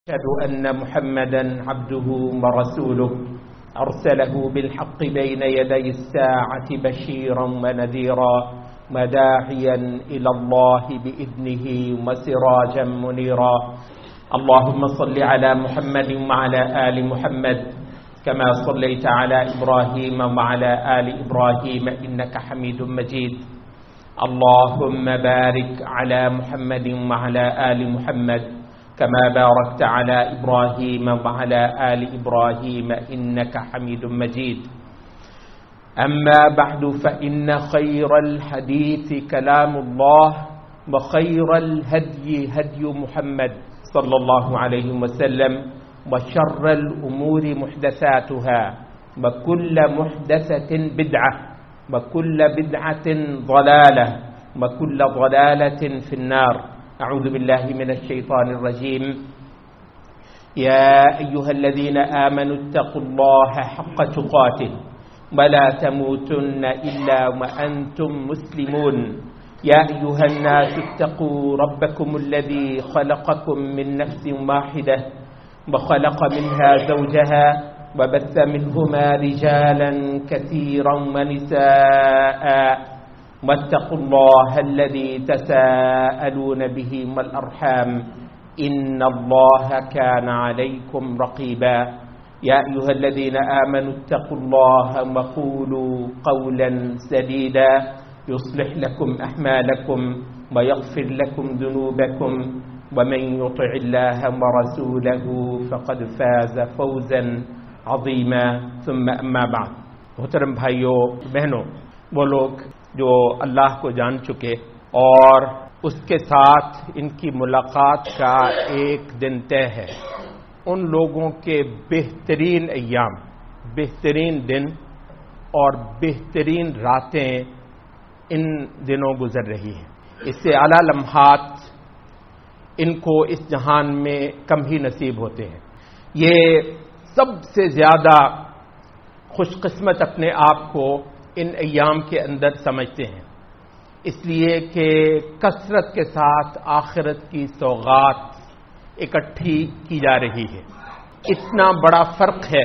أشهد أن محمدا عبده ورسوله أرسله بالحق بين يدي الساعة بشيرا ونذيرا وداعيا إلى الله بإذنه وسراجا منيرا. اللهم صل على محمد وعلى آل محمد كما صليت على إبراهيم وعلى آل إبراهيم إنك حميد مجيد. اللهم بارك على محمد وعلى آل محمد كما باركت على إبراهيم وعلى آل إبراهيم إنك حميد مجيد. أما بعد فإن خير الحديث كلام الله وخير الهدي هدي محمد صلى الله عليه وسلم وشر الأمور محدثاتها وكل محدثة بدعة وكل بدعة ضلالة وكل ضلالة في النار. أعوذ بالله من الشيطان الرجيم. يا أيها الذين آمنوا اتقوا الله حق تقاته ولا تموتن إلا وأنتم مسلمون. يا أيها الناس اتقوا ربكم الذي خلقكم من نفس واحدة وخلق منها زوجها وبث منهما رجالا كثيرا ونساء واتقوا الله الذي تساءلون به والأرحام إن الله كان عليكم رقيبا. يا أيها الذين آمنوا اتقوا الله وقولوا قولا سديدا يصلح لكم أعمالكم ويغفر لكم ذنوبكم ومن يطع الله ورسوله فقد فاز فوزا عظيما. ثم أما بعد. محترم بھائیو بہنوں، وہ لوگ جو اللہ کو جان چکے اور اس کے ساتھ ان کی ملاقات کا ایک دن طے ہے، ان لوگوں کے بہترین ایام، بہترین دن اور بہترین راتیں ان دنوں گزر رہی ہیں. اس سے اعلیٰ لمحات ان کو اس جہان میں کم ہی نصیب ہوتے ہیں. یہ سب سے زیادہ خوش قسمت اپنے آپ کو ان ایام کے اندر سمجھتے ہیں، اس لیے کہ کثرت کے ساتھ آخرت کی سوغات اکٹھی کی جا رہی ہے. اتنا بڑا فرق ہے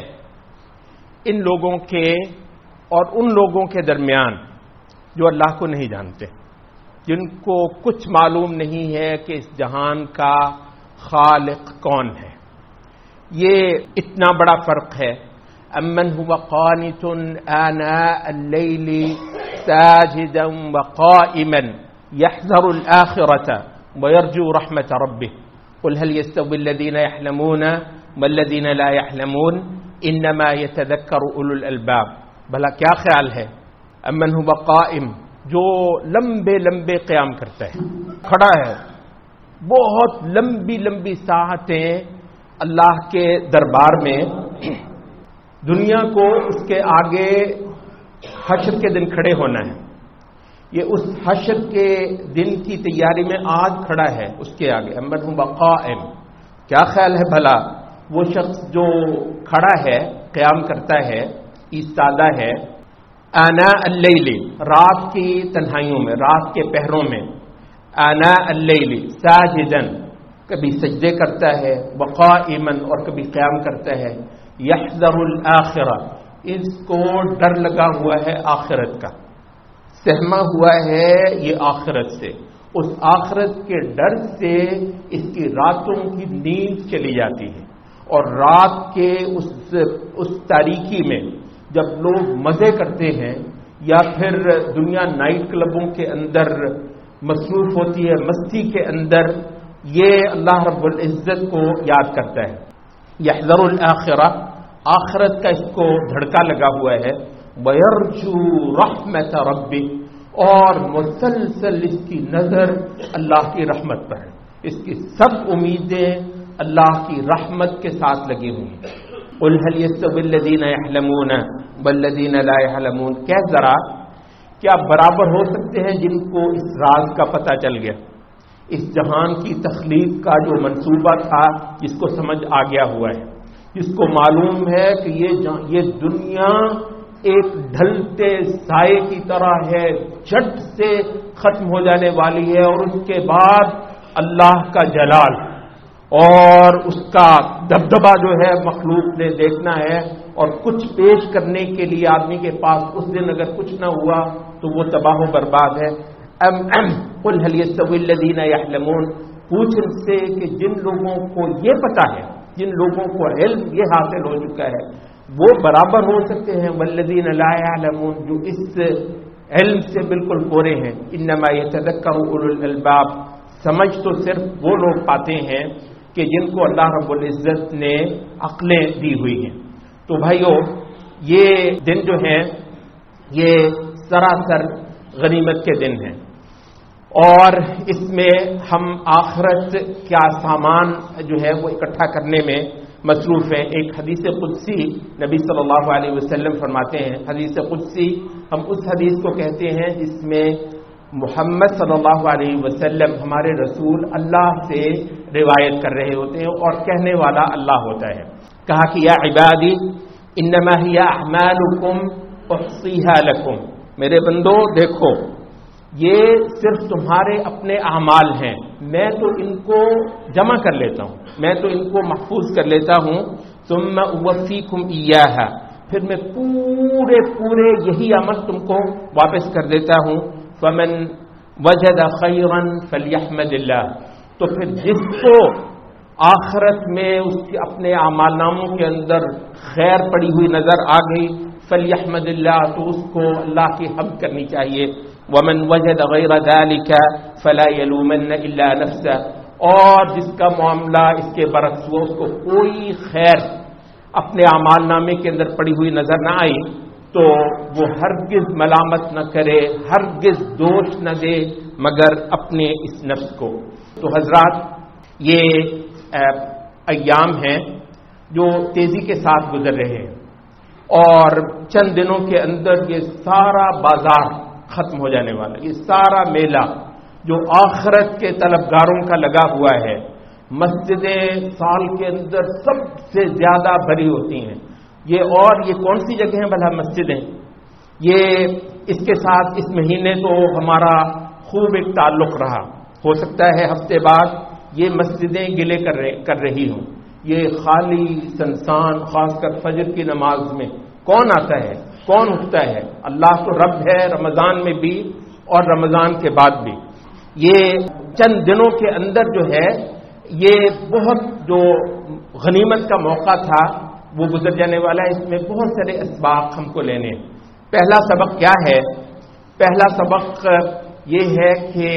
ان لوگوں کے اور ان لوگوں کے درمیان جو اللہ کو نہیں جانتے، جن کو کچھ معلوم نہیں ہے کہ اس جہان کا خالق کون ہے. یہ اتنا بڑا فرق ہے. امن هو قانت آناء الليل ساجدا وقائما يحذر الآخرة ويرجو رحمة ربه قل هل يستوي الذين يحلمون والذين لا يحلمون انما يتذكر اولو الالباب. بھلا کیا خیال ہے؟ امن هو قائم، جو لمبے لمبے قیام کرتا ہے، کھڑا ہے، بہت لمبی لمبی ساعتیں اللہ کے دربار میں، دنیا کو اس کے آگے حشر کے دن کھڑے ہونا ہے. یہ اس حشر کے دن کی تیاری میں آج کھڑا ہے اس کے آگے. امن هو قائم، کیا خیال ہے بھلا وہ شخص جو کھڑا ہے، قیام کرتا ہے، ایستادہ ہے، آناء اللیل، رات کی تنہائیوں میں، رات کے پہروں میں، آناء اللیل ساجدا، کبھی سجدے کرتا ہے، وقائما، اور کبھی قیام کرتا ہے، یحذر الآخرہ، اس کو ڈر لگا ہوا ہے آخرت کا، سہما ہوا ہے یہ آخرت سے. اس آخرت کے ڈر سے اس کی راتوں کی نیند چلی جاتی ہے. اور رات کے اس تاریکی میں جب لوگ مزے کرتے ہیں یا پھر دنیا نائٹ کلبوں کے اندر مصروف ہوتی ہے، مستی کے اندر، یہ اللہ رب العزت کو یاد کرتا ہے. یحذر الآخرہ، آخرت کا اس کو دھڑکا لگا ہوا ہے. وَيَرْجُو رَحْمَةَ رَبِّهِ، اور مسلسل اس کی نظر اللہ کی رحمت پر ہے. اس کی سب امیدیں اللہ کی رحمت کے ساتھ لگی ہوئی ہیں. قُلْ هَلْ يَسْتَوِي الَّذِينَ يَعْلَمُونَ وَالَّذِينَ لَا يَعْلَمُونَ، کیا ذرا کیا برابر ہو سکتے ہیں جن کو اس راز کا پتہ چل گیا، اس جہان کی تخلیق کا جو منصوبہ تھا، جس کو سمجھ آ گیا ہوا ہے، جس کو معلوم ہے کہ یہ دنیا ایک ڈھلتے سائے کی طرح ہے، جھٹ سے ختم ہو جانے والی ہے، اور اس کے بعد اللہ کا جلال اور اس کا دبدبا جو ہے مخلوق نے دیکھنا ہے، اور کچھ پیش کرنے کے لیے آدمی کے پاس اس دن اگر کچھ نہ ہوا تو وہ تباہ و برباد ہے۔ قل هل يستوي الذين يعلمون، پوچھ ان سے کہ جن لوگوں کو یہ پتہ ہے، جن لوگوں کو علم یہ حاصل ہو چکا ہے، وہ برابر ہو سکتے ہیں والذین لا يعلمون، جو اس علم سے بالکل کورے ہیں۔ انما يتذکر اولو الالباب، سمجھ تو صرف وہ لوگ پاتے ہیں کہ جن کو اللہ رب العزت نے عقلیں دی ہوئی ہیں۔ تو بھائیو، یہ دن جو ہیں یہ سراسر غنیمت کے دن ہیں، اور اس میں ہم آخرت کا سامان جو ہے وہ اکٹھا کرنے میں مصروف ہیں۔ ایک حدیث قدسی نبی صلی اللہ علیہ وسلم فرماتے ہیں، حدیث قدسی ہم اس حدیث کو کہتے ہیں جس میں محمد صلی اللہ علیہ وسلم ہمارے رسول اللہ سے روایت کر رہے ہوتے ہیں اور کہنے والا اللہ ہوتا ہے۔ کہا کہ یا عبادی انما ہی اعمالکم احصیھا لکم، میرے بندو دیکھو یہ صرف تمہارے اپنے اعمال ہیں، میں تو ان کو جمع کر لیتا ہوں، میں تو ان کو محفوظ کر لیتا ہوں، ثم اوفیکم ایاھا، پھر میں پورے یہی عمل تم کو واپس کر دیتا ہوں۔ فمن وجد خیرا فلیحمد اللہ، تو پھر جس کو آخرت میں اس کے اپنے اعمال ناموں کے اندر خیر پڑی ہوئی نظر آ گئی، فلیحمد اللہ، تو اس کو اللہ کی حمد کرنی چاہیے۔ ومن وجد غیر ذلك فلا يلومن الا نفسه، اور جس کا معاملہ اس کے برعکس ہوا، اس کو کوئی خیر اپنے اعمال نامے کے اندر پڑی ہوئی نظر نہ آئی، تو وہ ہرگز ملامت نہ کرے، ہرگز دوش نہ دے مگر اپنے اس نفس کو۔ تو حضرات، یہ ایام ہیں جو تیزی کے ساتھ گزر رہے ہیں، اور چند دنوں کے اندر یہ سارا بازار ختم ہو جانے والا، یہ سارا میلہ جو آخرت کے طلبگاروں کا لگا ہوا ہے۔ مسجدیں سال کے اندر سب سے زیادہ بھری ہوتی ہیں، یہ کون سی جگہ ہیں بھلا مسجدیں؟ یہ اس کے ساتھ اس مہینے تو ہمارا خوب ایک تعلق رہا، ہو سکتا ہے ہفتے بعد یہ مسجدیں گلے کر رہی ہوں، یہ خالی سنسان، خاص کر فجر کی نماز میں کون آتا ہے، کون اٹھتا ہے؟ اللہ تو رب ہے، رمضان میں بھی اور رمضان کے بعد بھی۔ یہ چند دنوں کے اندر جو ہے یہ بہت جو غنیمت کا موقع تھا وہ گزر جانے والا ہے، اس میں بہت سارے اسباق ہم کو لینے ہیں۔ پہلا سبق کیا ہے؟ پہلا سبق یہ ہے کہ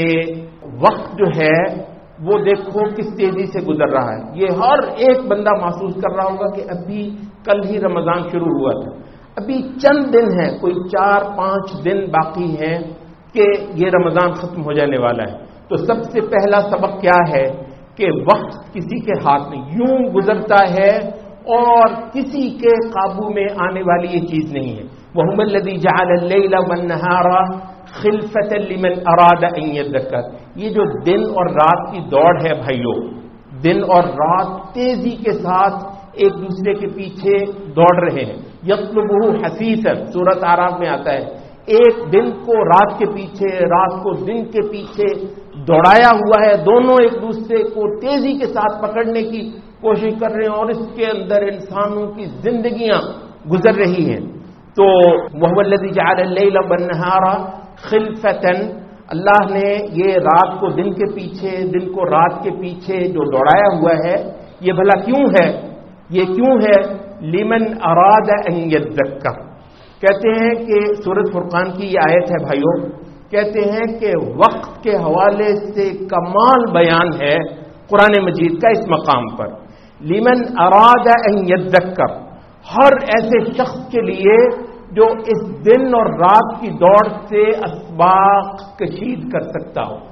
وقت جو ہے وہ دیکھو کس تیزی سے گزر رہا ہے۔ یہ ہر ایک بندہ محسوس کر رہا ہوگا کہ ابھی کل ہی رمضان شروع ہوا تھا، ابھی چند دن ہیں، کوئی 4-5 دن باقی ہیں کہ یہ رمضان ختم ہو جانے والا ہے۔ تو سب سے پہلا سبق کیا ہے کہ وقت کسی کے ہاتھ میں یوں گزرتا ہے اور کسی کے قابو میں آنے والی یہ چیز نہیں ہے۔ وَهُوَ الَّذِي جَعَلَ اللَّيْلَ وَالنَّهَارَ خِلْفَةً لِمَنْ أَرَادَ أَنْ يَذَّكَّرَ، یہ جو دن اور رات کی دوڑ ہے بھائیو، دن اور رات تیزی کے ساتھ ایک دوسرے کے پیچھے دوڑ رہے ہیں۔ یطلبہ حثیثا، سورۃ اعراف میں آتا ہے، ایک دن کو رات کے پیچھے، رات کو دن کے پیچھے دوڑایا ہوا ہے، دونوں ایک دوسرے کو تیزی کے ساتھ پکڑنے کی کوشش کر رہے ہیں، اور اس کے اندر انسانوں کی زندگیاں گزر رہی ہیں۔ تو وَهُوَ الَّذِي جَعَلَ اللَّيْلَ وَالنَّهَارَ خِلْفَةً، اللہ نے یہ رات کو دن کے پیچھے، دن کو رات کے پیچھے جو دوڑایا ہوا ہے، یہ بھلا کیوں ہے؟ یہ کیوں ہے؟ لمن اراد ان یذکر، کہتے ہیں کہ سورۃ فرقان کی یہ آیت ہے بھائیو، کہتے ہیں کہ وقت کے حوالے سے کمال بیان ہے قرآن مجید کا اس مقام پر۔ لمن اراد ان یذکر، ہر ایسے شخص کے لیے جو اس دن اور رات کی دوڑ سے اسباق کشید کر سکتا ہو،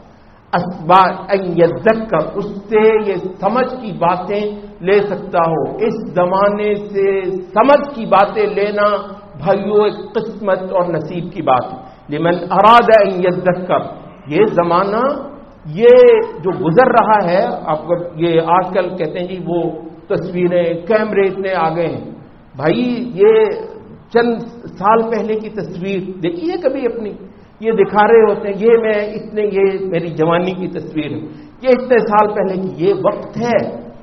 اسباق ان یذکر، اس سے یہ سمجھ کی باتیں لے سکتا ہو۔ اس زمانے سے سمجھ کی باتیں لینا بھائیو ایک قسمت اور نصیب کی بات ہے۔ لمن اراد ان یذکر، یہ زمانہ یہ جو گزر رہا ہے، آپ کو یہ آج کل کہتے ہیں جی وہ تصویریں، کیمرے اتنے آ گئے ہیں، بھائی یہ چند سال پہلے کی تصویر دیکھیے کبھی اپنی، یہ دکھا رہے ہوتے ہیں یہ میری جوانی کی تصویر ہے، یہ اتنے سال پہلے کی، یہ وقت ہے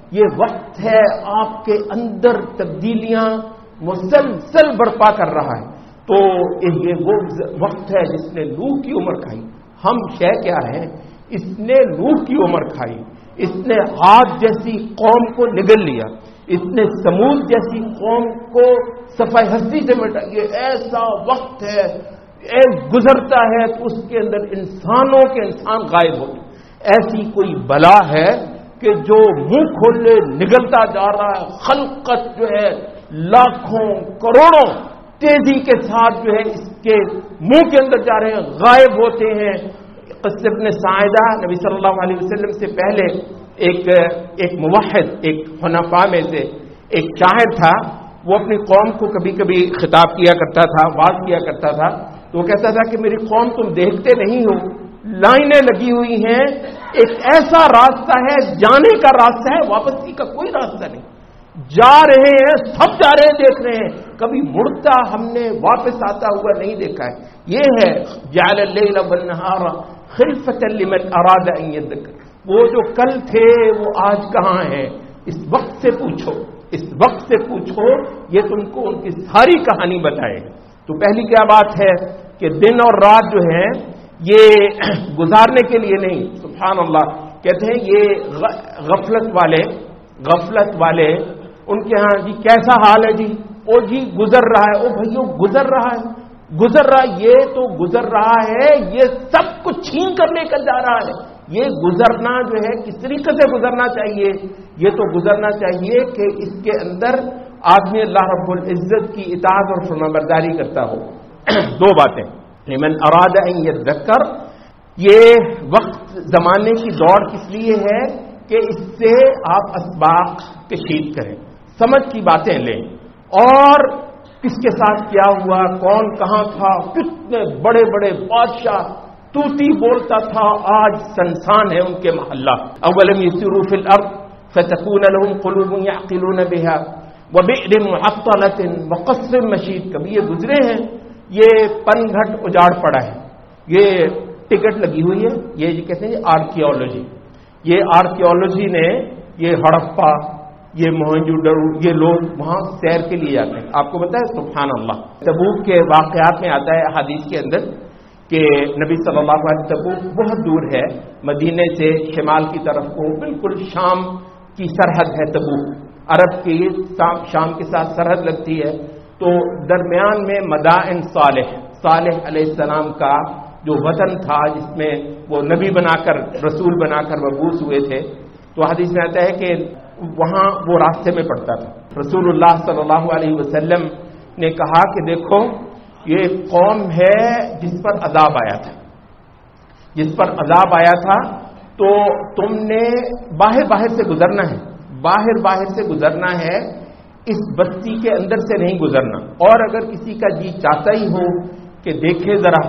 یہ وقت ہے آپ کے اندر تبدیلیاں مسلسل برپا کر رہا ہے. تو یہ وہ وقت ہے جس نے نوح کی عمر کھائی. ہم شے کیا ہیں؟ اس نے نوح کی عمر کھائی، اس نے عاد جیسی قوم کو نگل لیا، اس نے سمود جیسی قوم کو صفحہ ہستی سے مٹا. یہ ایسا وقت ہے گزرتا ہے تو اس کے اندر انسانوں کے انسان غائب ہوتے. ایسی کوئی بلا ہے کہ جو منہ کھولے نگلتا جا رہا ہے. خلقت جو ہے لاکھوں کروڑوں تیزی کے ساتھ جو ہے اس کے منہ کے اندر جا رہے ہیں، غائب ہوتے ہیں. قصہ ابن ساعدہ نبی صلی اللہ علیہ وسلم سے پہلے ایک موحد، ایک حنفاء میں سے ایک شاعر تھا. وہ اپنی قوم کو کبھی کبھی خطاب کیا کرتا تھا، واعظ کیا کرتا تھا. تو وہ کہتا تھا کہ میری قوم تم دیکھتے نہیں ہو، لائنیں لگی ہوئی ہیں، ایک ایسا راستہ ہے جانے کا راستہ ہے، واپسی کا کوئی راستہ نہیں. جا رہے ہیں، سب جا رہے ہیں، دیکھ رہے ہیں، کبھی مڑتا ہم نے واپس آتا ہوا نہیں دیکھا ہے. یہ ہے جعل اللیل والنہار خلفۃ لمن اراد ان یذکر. وہ جو کل تھے وہ آج کہاں ہیں؟ اس وقت سے پوچھو، اس وقت سے پوچھو، یہ تم کو ان کی ساری کہانی بتائے. تو پہلی کیا بات ہے کہ دن اور رات جو ہے یہ گزارنے کے لیے نہیں. سبحان اللہ. کہتے ہیں یہ غفلت والے ان کے ہاں جی کیسا حال ہے جی؟ او جی گزر رہا ہے. او بھائیو گزر رہا ہے، گزر رہا ہے. یہ تو گزر رہا ہے، یہ سب کچھ چھین کر لے کر جا رہا ہے. یہ گزرنا جو ہے کس طریقے سے گزرنا چاہیے؟ یہ تو گزرنا چاہیے کہ اس کے اندر آدمی اللہ رب العزت کی اطاعت اور فرمانبرداری کرتا ہو. دو باتیں. لمن اراد ان یذکر، یہ وقت زمانے کی دوڑ کس لیے ہے کہ اس سے آپ اسباق کشید کریں، سمجھ کی باتیں لیں، اور کس کے ساتھ کیا ہوا، کون کہاں تھا، کتنے بڑے بڑے بادشاہ توتی بولتا تھا، آج سنسان ہے ان کے محلہ. اولم یسیروا فی الارض فتکون لهم قلوب یعقلون بها وبئر معطلۃ وقصر مشید. کبھی یہ گزرے ہیں، یہ پن گھٹ اجاڑ پڑا ہے، یہ ٹکٹ لگی ہوئی ہے، یہ کہتے ہیں آرکیولوجی. یہ آرکیولوجی نے یہ ہڑپا، یہ موہنجو دڑو، یہ لوگ وہاں سیر کے لیے جاتے ہیں. آپ کو پتا ہے سبحان اللہ، تبوک کے واقعات میں آتا ہے حدیث کے اندر کہ نبی صلی اللہ علیہ وسلم، تبوک بہت دور ہے مدینے سے، شمال کی طرف کو بالکل شام کی سرحد ہے تبوک، عرب کی شام کے ساتھ سرحد لگتی ہے. تو درمیان میں مدائن صالح علیہ السلام کا جو وطن تھا جس میں وہ نبی بنا کر، رسول بنا کر مبعوث ہوئے تھے. تو حدیث میں آتا ہے کہ وہاں وہ راستے میں پڑتا تھا. رسول اللہ صلی اللہ علیہ وسلم نے کہا کہ دیکھو یہ قوم ہے جس پر عذاب آیا تھا، جس پر عذاب آیا تھا، تو تم نے باہر سے گزرنا ہے، باہر سے گزرنا ہے، اس بستی کے اندر سے نہیں گزرنا. اور اگر کسی کا جی چاہتا ہی ہو کہ دیکھے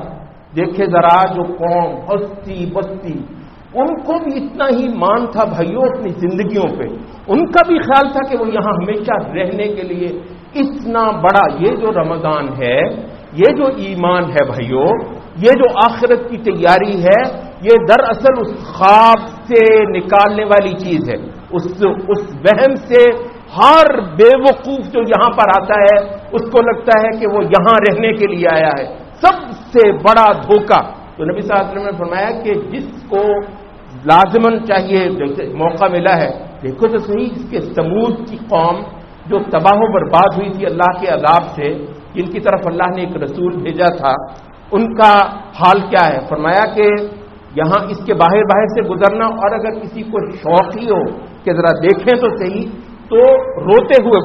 ذرا جو قوم ہستی بستی، ان کو بھی اتنا ہی مان تھا بھائیوں اپنی زندگیوں پہ، ان کا بھی خیال تھا کہ وہ یہاں ہمیشہ رہنے کے لیے اتنا بڑا یہ جو رمضان ہے، یہ جو ایمان ہے بھائیوں، یہ جو آخرت کی تیاری ہے، یہ دراصل اس خواب سے نکالنے والی چیز ہے. اس وہم سے ہر بے وقوف جو یہاں پر آتا ہے اس کو لگتا ہے کہ وہ یہاں رہنے کے لیے آیا ہے. سب سے بڑا دھوکہ. تو نبی صلی اللہ علیہ وسلم نے فرمایا کہ جس کو لازماً چاہیے، جیسے موقع ملا ہے، دیکھو تو صحیح اس کے سمود کی قوم جو تباہ و برباد ہوئی تھی اللہ کے عذاب سے، جن کی طرف اللہ نے ایک رسول بھیجا تھا، ان کا حال کیا ہے؟ فرمایا کہ یہاں اس کے باہر سے گزرنا، اور اگر کسی کو شوق ہی ہو کہ ذرا دیکھیں تو صحیح، تو روتے ہوئے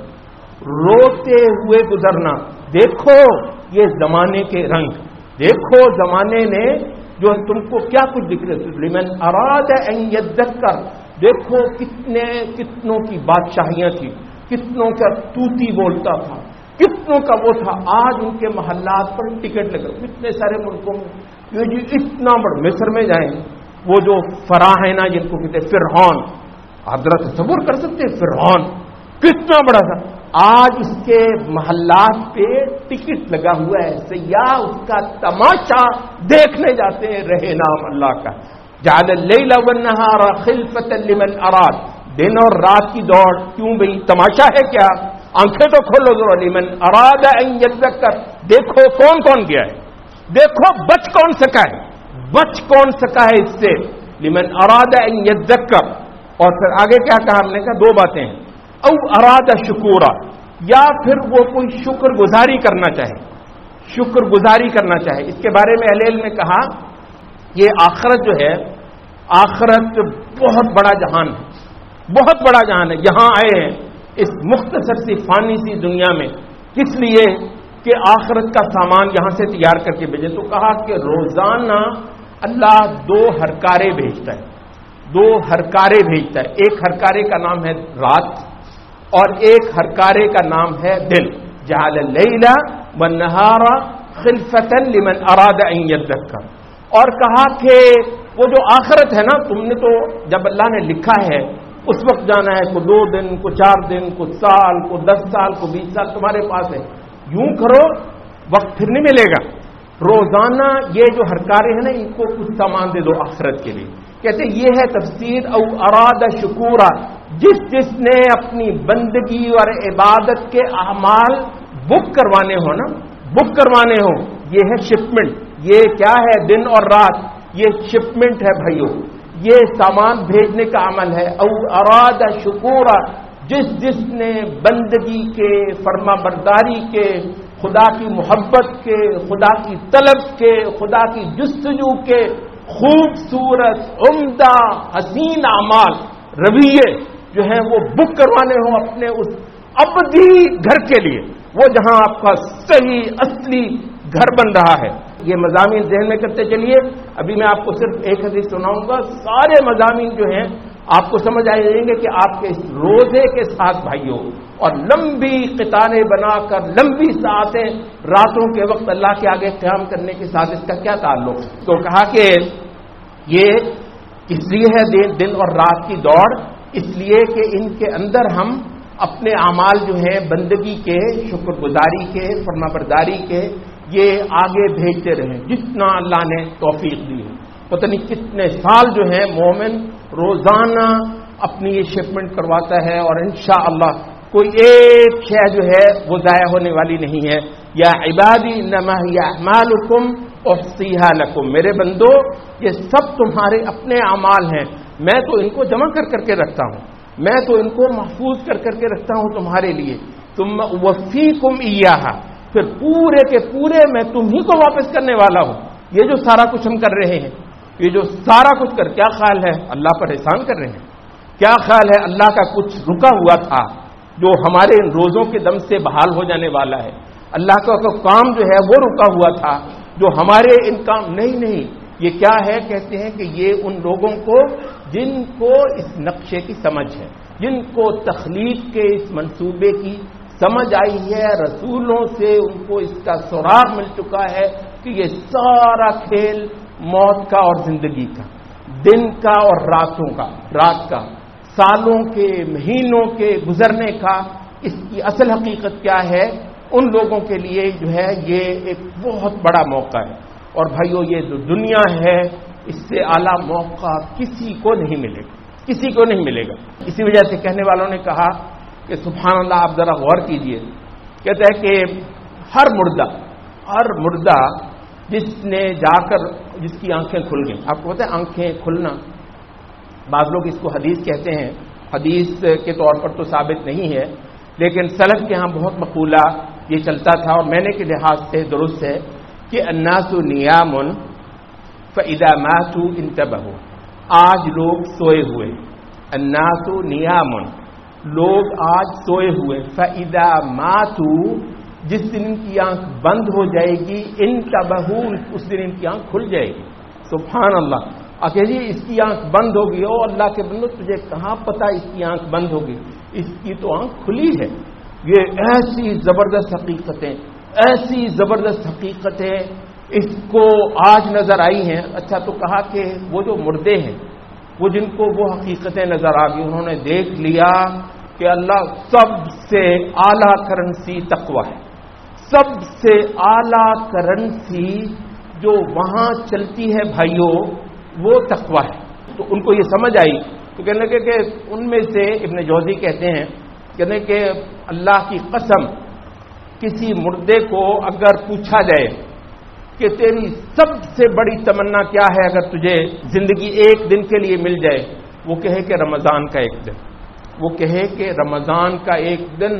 گزرنا. دیکھو یہ زمانے کے رنگ، دیکھو زمانے نے جو تم کو کیا کچھ دکھ رہے. لمن اراد ان یذکر، دیکھو کتنوں کی بادشاہیاں تھی، کتنوں کا توتی بولتا تھا، کتنوں کا وہ تھا. آج ان کے محلات پر ٹکٹ لگا، کتنے سارے ملکوں میں یہ جی اتنا بڑا. مصر میں جائیں، وہ جو فراعنہ جن کو کہتے فرعون، آپ ذرا تصور کر سکتے ہیں فرعون کتنا بڑا تھا. آج اس کے محلات پہ ٹکٹ لگا ہوا ہے، سیاح اس کا تماشا دیکھنے جاتے ہیں. رہے نام اللہ کا. جعل اللیل والنہار خلفۃ لمن اراد، دن اور رات کی دوڑ کیوں بھئی؟ تماشا ہے کیا؟ آنکھیں تو کھولو ذرا. لمن اراد ان یذکر، دیکھو کون کون گیا ہے، دیکھو بچ کون سکا ہے، بچ کون سکا ہے اس سے. لمن اراد ان یذکر. اور پھر آگے کیا کہا ہم نے کہا دو باتیں ہیں. او اراد شکورا، یا پھر وہ کوئی شکر گزاری کرنا چاہے، شکر گزاری کرنا چاہے. اس کے بارے میں اہل علم نے کہا یہ آخرت جو ہے، آخرت بہت بڑا جہان ہے، بہت بڑا جہان ہے. یہاں آئے ہیں اس مختصر سی فانی سی دنیا میں کس لیے کہ آخرت کا سامان یہاں سے تیار کر کے بھیجے. تو کہا کہ روزانہ اللہ دو ہرکارے بھیجتا ہے، دو ہرکارے بھیجتا ہے. ایک ہرکارے کا نام ہے رات اور ایک ہرکارے کا نام ہے دن. جعل اللیل والنہار خلفۃ لمن اراد ان یذکر. اور کہا کہ وہ جو آخرت ہے نا، تم نے تو جب اللہ نے لکھا ہے اس وقت جانا ہے، کو 2 دن، کو 4 دن، کو سال، کو 10 سال، کو 20 سال تمہارے پاس ہے. یوں کرو وقت پھر نہیں ملے گا. روزانہ یہ جو ہرکارے ہیں نا ان کو کچھ سامان دے دو آخرت کے لیے. کہتے یہ ہے تفسیر. او اراد شکورا، جس نے اپنی بندگی اور عبادت کے اعمال بک کروانے ہو نا، بک کروانے ہو، یہ ہے شپمنٹ. یہ کیا ہے؟ دن اور رات، یہ شپمنٹ ہے بھائیو، یہ سامان بھیجنے کا عمل ہے. او اراد شکورا، جس نے بندگی کے، فرما برداری کے، خدا کی محبت کے، خدا کی طلب کے، خدا کی جستجو کے خوبصورت عمدہ حسین اعمال رویے جو ہیں وہ بک کروانے ہوں اپنے اس ابدی گھر کے لیے، وہ جہاں آپ کا صحیح اصلی گھر بن رہا ہے. یہ مضامین ذہن میں کرتے چلیے. ابھی میں آپ کو صرف ایک حدیث سناؤں گا، سارے مضامین جو ہیں آپ کو سمجھ آ جائیں گے کہ آپ کے اس روزے کے ساتھ بھائیوں، اور لمبی قطاریں بنا کر لمبی ساعتیں راتوں کے وقت اللہ کے آگے قیام کرنے کے ساتھ اس کا کیا تعلق. تو کہا کہ یہ اس لیے ہے دن اور رات کی دوڑ، اس لیے کہ ان کے اندر ہم اپنے اعمال جو ہیں بندگی کے، شکر گزاری کے، فرما برداری کے، یہ آگے بھیجتے رہیں جتنا اللہ نے توفیق دی ہے. پتہ نہیں کتنے سال جو ہے مومن روزانہ اپنی یہ شپمنٹ کرواتا ہے، اور انشاءاللہ کوئی ایک شے جو ہے وہ ضائع ہونے والی نہیں ہے. یا عبادی انما ہی اعمالکم احصیھا لکم، میرے بندو یہ سب تمہارے اپنے اعمال ہیں، میں تو ان کو جمع کر کے رکھتا ہوں، میں تو ان کو محفوظ کر کے رکھتا ہوں تمہارے لیے. ثم اوفیکم ایھا، پھر پورے کے پورے میں تمہیں کو واپس کرنے والا ہوں. یہ جو سارا کچھ ہم کر رہے ہیں، یہ جو سارا کچھ کیا خیال ہے اللہ پر احسان کر رہے ہیں؟ کیا خیال ہے اللہ کا کچھ رکا ہوا تھا جو ہمارے ان روزوں کے دم سے بحال ہو جانے والا ہے؟ اللہ کا کام جو ہے وہ رکا ہوا تھا جو ہمارے ان کام نہیں. یہ کیا ہے؟ کہتے ہیں کہ یہ ان لوگوں کو جن کو اس نقشے کی سمجھ ہے، جن کو تخلیق کے اس منصوبے کی سمجھ آئی ہے، رسولوں سے ان کو اس کا سراغ مل چکا ہے کہ یہ سارا کھیل موت کا اور زندگی کا، دن کا اور راتوں کا، رات کا، سالوں کے، مہینوں کے گزرنے کا، اس کی اصل حقیقت کیا ہے؟ ان لوگوں کے لیے جو ہے یہ ایک بہت بڑا موقع ہے. اور بھائیو یہ جو دنیا ہے اس سے اعلیٰ موقع کسی کو نہیں ملے گا، کسی کو نہیں ملے گا. اسی وجہ سے کہنے والوں نے کہا کہ سبحان اللہ، آپ ذرا غور کیجئے. کہتا ہے کہ ہر مردہ جس نے جا کر جس کی آنکھیں کھل گئیں، آپ کو پتہ ہے آنکھیں کھلنا، بعض لوگ اس کو حدیث کہتے ہیں، حدیث کے طور پر تو ثابت نہیں ہے، لیکن سلف کے ہاں بہت مقولہ یہ چلتا تھا اور میں نے کے لحاظ سے درست ہے کہ الناس نیام فاذا ماتوا انتبہوا. آج لوگ سوئے ہوئے، الناس نیام، لوگ آج سوئے ہوئے، فاذا ماتوا، جس دن ان کی آنکھ بند ہو جائے گی، انتبہوا، اس دن ان کی آنکھ کھل جائے گی. سبحان اللہ. کہ جی اس کی آنکھ بند ہوگی، او اللہ کے بندو تجھے کہاں پتا اس کی آنکھ بند ہوگی؟ اس کی تو آنکھ کھلی ہے. یہ ایسی زبردست حقیقتیں، ایسی زبردست حقیقتیں اس کو آج نظر آئی ہیں. اچھا تو کہا کہ وہ جو مردے ہیں، وہ جن کو وہ حقیقتیں نظر آ گئی، انہوں نے دیکھ لیا کہ اللہ سب سے اعلیٰ کرنسی تقوی ہے، سب سے اعلیٰ کرنسی جو وہاں چلتی ہے بھائیوں وہ تقوی ہے. تو ان کو یہ سمجھ آئی تو کہنے کہ ان میں سے ابن جوزی کہتے ہیں کہنے کہ اللہ کی قسم کسی مردے کو اگر پوچھا جائے کہ تیری سب سے بڑی تمنا کیا ہے اگر تجھے زندگی ایک دن کے لیے مل جائے، وہ کہے کہ رمضان کا ایک دن، وہ کہے کہ رمضان کا ایک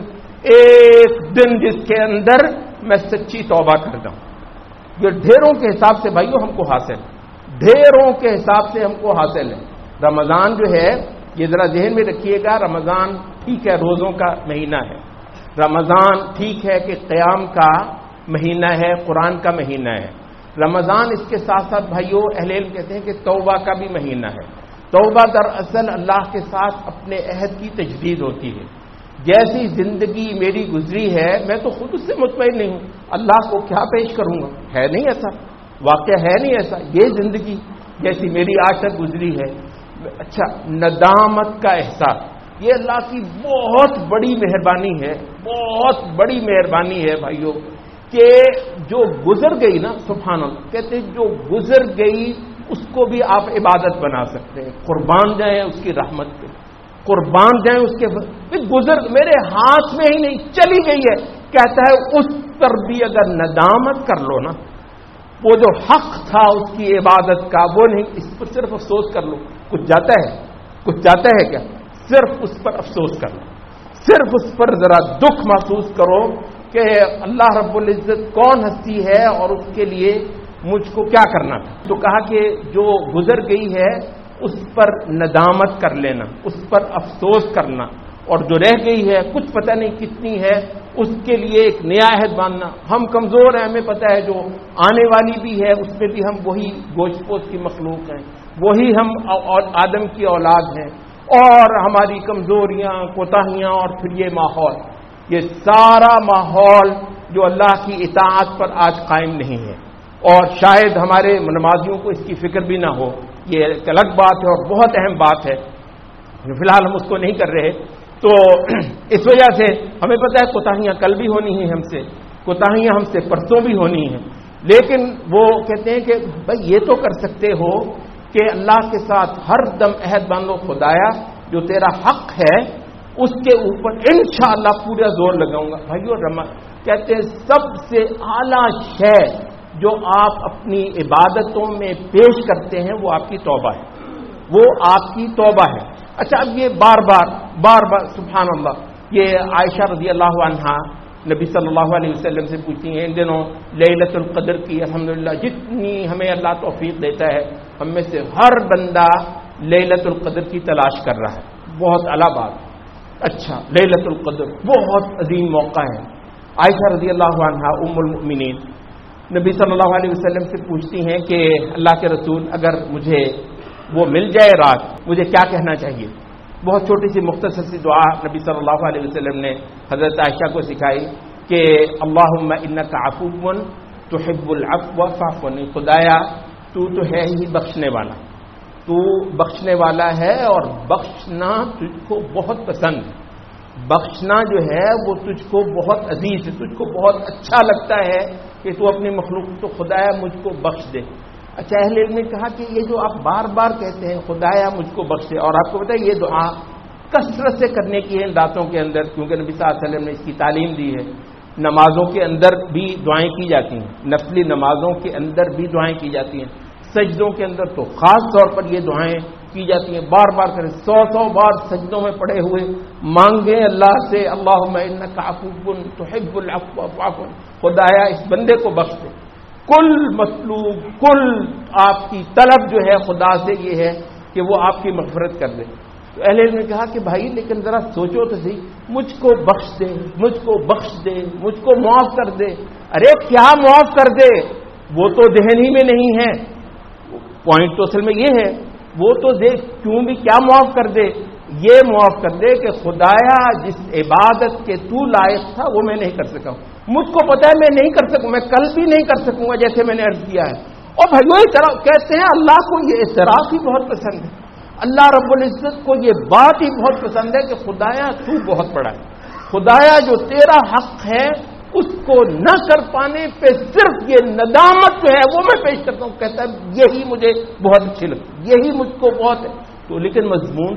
دن جس کے اندر میں سچی توبہ کر دوں۔ یہ ڈھیروں کے حساب سے بھائیو ہم کو حاصل ہے، ڈھیروں کے حساب سے ہم کو حاصل ہے۔ رمضان جو ہے یہ ذرا ذہن میں رکھیے گا، رمضان ٹھیک ہے روزوں کا مہینہ ہے، رمضان ٹھیک ہے کہ قیام کا مہینہ ہے، قرآن کا مہینہ ہے، رمضان اس کے ساتھ ساتھ بھائیو اہل علم کہتے ہیں کہ توبہ کا بھی مہینہ ہے۔ توبہ دراصل اللہ کے ساتھ اپنے عہد کی تجدید ہوتی ہے۔ جیسی زندگی میری گزری ہے میں تو خود اس سے مطمئن نہیں ہوں، اللہ کو کیا پیش کروں گا، ہے نہیں ایسا، واقعہ ہے نہیں ایسا، یہ زندگی جیسی میری آج تک گزری ہے۔ اچھا، ندامت کا احساس، یہ اللہ کی بہت بڑی مہربانی ہے، بہت بڑی مہربانی ہے بھائیو، کہ جو گزر گئی نا، سبحان اللہ، کہتے ہیں جو گزر گئی اس کو بھی آپ عبادت بنا سکتے ہیں، قربان جائیں اس کی رحمت پہ، قربان جائیں اس کے گزر میرے ہاتھ میں ہی نہیں چلی گئی ہے، کہتا ہے اس پر بھی اگر ندامت کر لو نا، وہ جو حق تھا اس کی عبادت کا وہ نہیں، اس پر صرف افسوس کر لو، کچھ جاتا ہے کیا، صرف اس پر افسوس کر لو، صرف اس پر ذرا دکھ محسوس کرو کہ اللہ رب العزت کون ہستی ہے اور اس کے لیے مجھ کو کیا کرنا تھا۔ تو کہا کہ جو گزر گئی ہے اس پر ندامت کر لینا، اس پر افسوس کرنا، اور جو رہ گئی ہے کچھ پتہ نہیں کتنی ہے اس کے لیے ایک نیا عہد باندھنا۔ ہم کمزور ہیں، ہمیں پتہ ہے جو آنے والی بھی ہے اس میں بھی ہم وہی گوشت پوش کی مخلوق ہیں، وہی ہم آدم کی اولاد ہیں، اور ہماری کمزوریاں، کوتاہیاں، اور پھر یہ ماحول، یہ سارا ماحول جو اللہ کی اطاعت پر آج قائم نہیں ہے، اور شاید ہمارے نمازیوں کو اس کی فکر بھی نہ ہو، یہ ایک الگ بات ہے اور بہت اہم بات ہے، فی الحال ہم اس کو نہیں کر رہے۔ تو اس وجہ سے ہمیں پتہ ہے کوتاہیاں کل بھی ہونی ہیں، ہم سے کوتاہیاں ہم سے پرسوں بھی ہونی ہیں، لیکن وہ کہتے ہیں کہ بھائی یہ تو کر سکتے ہو کہ اللہ کے ساتھ ہر دم عہد باندھو، خدایا جو تیرا حق ہے اس کے اوپر انشاءاللہ پورا زور لگاؤں گا۔ بھائیو کہتے ہیں سب سے اعلیٰ شے جو آپ اپنی عبادتوں میں پیش کرتے ہیں وہ آپ کی توبہ ہے، وہ آپ کی توبہ ہے۔ اچھا، اب یہ بار بار سبحان اللہ، یہ عائشہ رضی اللہ عنہا نبی صلی اللہ علیہ وسلم سے پوچھتی ہیں ان دنوں لیلۃ القدر کی، الحمدللہ جتنی ہمیں اللہ توفیق دیتا ہے ہم میں سے ہر بندہ لیلۃ القدر کی تلاش کر رہا ہے، بہت اعلیٰ بات۔ اچھا، لیلۃ القدر بہت عظیم موقع ہے۔ عائشہ رضی اللہ عنہا ام المؤمنین نبی صلی اللہ علیہ وسلم سے پوچھتی ہیں کہ اللہ کے رسول اگر مجھے وہ مل جائے رات، مجھے کیا کہنا چاہیے؟ بہت چھوٹی سی مختصر سی دعا نبی صلی اللہ علیہ وسلم نے حضرت عائشہ کو سکھائی کہ اللہم انک عفو تحب العفو فاعف عنی، خدایا تو ہے ہی بخشنے والا، تو بخشنے والا ہے اور بخشنا تجھ کو بہت پسند ہے، بخشنا جو ہے وہ تجھ کو بہت عزیز ہے، تجھ کو بہت اچھا لگتا ہے کہ تو اپنی مخلوق تو خدایا مجھ کو بخش دے۔ اچھا، اہل علم نے کہا کہ یہ جو آپ بار بار کہتے ہیں خدایا مجھ کو بخش دے، اور آپ کو پتہ ہے یہ دعا کثرت سے کرنے کی ہے ان راتوں کے اندر، کیونکہ نبی صلی اللہ علیہ وسلم نے اس کی تعلیم دی ہے۔ نمازوں کے اندر بھی دعائیں کی جاتی ہیں، نفلی نمازوں کے اندر بھی دعائیں کی جاتی ہیں، سجدوں کے اندر تو خاص طور پر یہ دعائیں کی جاتی ہیں، بار بار کریں، 100 بار سجدوں میں پڑے ہوئے مانگیں اللہ سے اللہم انک عفو تحب العفو فاعف عنی، خدایا اس بندے کو بخش دے۔ کل مطلوب، کل آپ کی طلب جو ہے خدا سے یہ ہے کہ وہ آپ کی مغفرت کر دے۔ تو اہل علم نے کہا کہ بھائی لیکن ذرا سوچو تو صحیح، مجھ کو بخش دے، مجھ کو بخش دے، مجھ کو معاف کر دے، ارے کیا معاف کر دے، وہ تو ذہن ہی میں نہیں ہے، پوائنٹ تو اصل میں یہ ہے، وہ تو دیکھ کیوں بھی کیا معاف کر دے، یہ معاف کر دے کہ خدایا جس عبادت کے تو لائق تھا وہ میں نہیں کر سکا ہوں، مجھ کو پتا ہے میں نہیں کر سکوں، میں کل بھی نہیں کر سکوں گا جیسے میں نے عرض کیا ہے۔ اور بھائیو کہتے ہیں اللہ کو یہ اعتراف ہی بہت پسند ہے، اللہ رب العزت کو یہ بات ہی بہت پسند ہے کہ خدایا تو بہت بڑا ہے، خدایا جو تیرا حق ہے اس کو نہ کر پانے پہ صرف یہ ندامت جو ہے وہ میں پیش کرتا ہوں، کہتا ہے یہی مجھے بہت اچھی لگتی، یہی مجھ کو بہت تو لیکن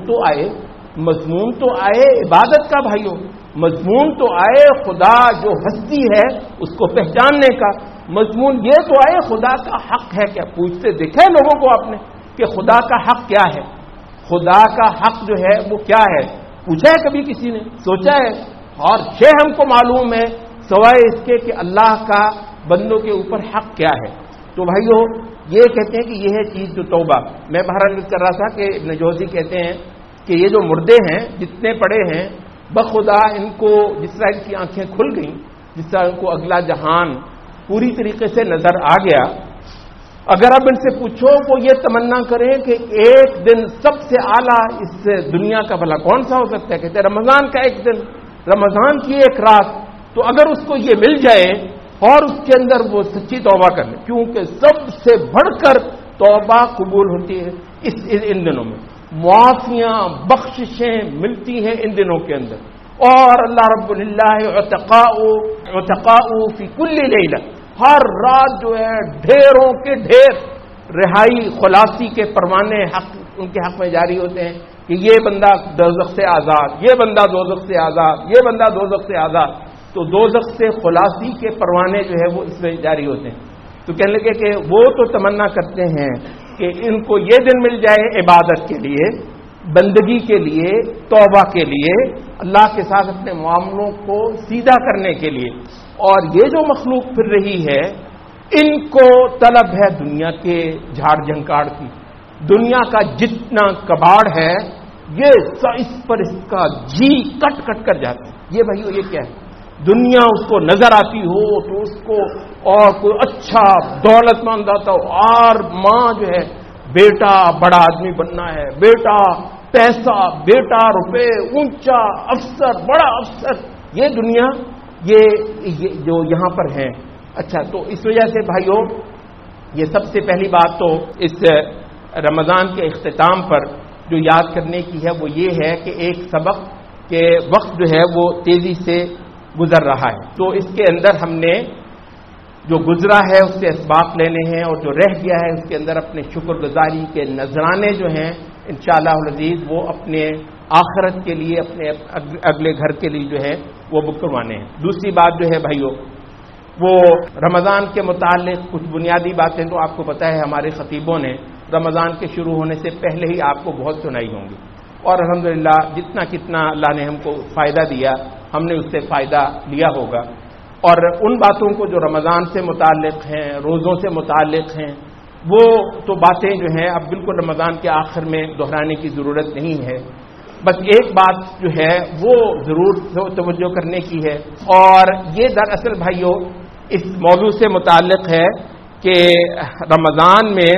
مضمون تو آئے عبادت کا بھائیو، مضمون تو آئے خدا جو ہستی ہے اس کو پہچاننے کا، مضمون یہ تو آئے خدا کا حق ہے کیا۔ پوچھتے دیکھے لوگوں کو آپ نے کہ خدا کا حق کیا ہے، خدا کا حق جو ہے وہ کیا ہے، پوچھا ہے کبھی کسی نے، سوچا ہے؟ اور ہم کو معلوم ہے سوائے اس کے کہ اللہ کا بندوں کے اوپر حق کیا ہے۔ تو بھائیو یہ کہتے ہیں کہ یہ ہے چیز جو توبہ۔ میں بہرحال کر رہا تھا کہ ابن جوزی کہتے ہیں کہ یہ جو مردے ہیں جتنے پڑے ہیں بخدا ان کو جس طرح ان کی آنکھیں کھل گئیں، جس طرح ان کو اگلا جہان پوری طریقے سے نظر آ گیا، اگر اب ان سے پوچھو وہ یہ تمنا کریں کہ ایک دن سب سے اعلیٰ اس دنیا کا بھلا کون سا ہو سکتا ہے، کہتے ہیں رمضان کا ایک دن، رمضان کی ایک رات، تو اگر اس کو یہ مل جائے اور اس کے اندر وہ سچی توبہ کر لے، کیونکہ سب سے بڑھ کر توبہ قبول ہوتی ہے ان دنوں میں، معافیاں بخششیں ملتی ہیں ان دنوں کے اندر، اور اللہ رب للہ عتقاء فی کل لیلہ، ہر رات جو ہے ڈھیروں کے ڈھیر رہائی خلاصی کے پروانے حق ان کے حق میں جاری ہوتے ہیں کہ یہ بندہ دوزخ سے آزاد، یہ بندہ دوزخ سے آزاد، یہ بندہ دوزخ سے آزاد۔ تو دوزخ سے خلاصی کے پروانے جو ہے وہ اس میں جاری ہوتے ہیں۔ تو کہنے لگے کہ وہ تو تمنا کرتے ہیں کہ ان کو یہ دن مل جائے عبادت کے لیے، بندگی کے لیے، توبہ کے لیے، اللہ کے ساتھ اپنے معاملوں کو سیدھا کرنے کے لیے، اور یہ جو مخلوق پھر رہی ہے ان کو طلب ہے دنیا کے جھاڑ جھنکاڑ کی، دنیا کا جتنا کباڑ ہے یہ اس پر اس کا جی کٹ کٹ کر جاتا ہے۔ یہ بھائیو یہ کیا ہے، دنیا اس کو نظر آتی ہو تو اس کو اور کوئی اچھا دولت مند آتا ہو، اور ماں جو ہے بیٹا بڑا آدمی بننا ہے، بیٹا پیسہ، بیٹا روپے، اونچا افسر، بڑا افسر، یہ دنیا یہ جو یہاں پر ہے۔ اچھا، تو اس وجہ سے بھائیو یہ سب سے پہلی بات تو اس رمضان کے اختتام پر جو یاد کرنے کی ہے وہ یہ ہے کہ ایک سبق کہ وقت جو ہے وہ تیزی سے گزر رہا ہے، تو اس کے اندر ہم نے جو گزرا ہے اس سے اسباق لینے ہیں، اور جو رہ گیا ہے اس کے اندر اپنے شکر گزاری کے نذرانے جو ہیں انشاءاللہ العزیز وہ اپنے آخرت کے لیے، اپنے اگلے گھر کے لیے جو ہے وہ بک کروانے ہیں۔ دوسری بات جو ہے بھائیو وہ رمضان کے متعلق کچھ بنیادی باتیں تو آپ کو پتہ ہے ہمارے خطیبوں نے رمضان کے شروع ہونے سے پہلے ہی آپ کو بہت سنائی ہوں گی، اور الحمدللہ جتنا کتنا اللہ نے ہم کو فائدہ دیا ہم نے اس سے فائدہ لیا ہوگا، اور ان باتوں کو جو رمضان سے متعلق ہیں، روزوں سے متعلق ہیں، وہ تو باتیں جو ہیں اب بالکل رمضان کے آخر میں دہرانے کی ضرورت نہیں ہے۔ بس ایک بات جو ہے وہ ضرور توجہ کرنے کی ہے، اور یہ دراصل بھائیو اس موضوع سے متعلق ہے کہ رمضان میں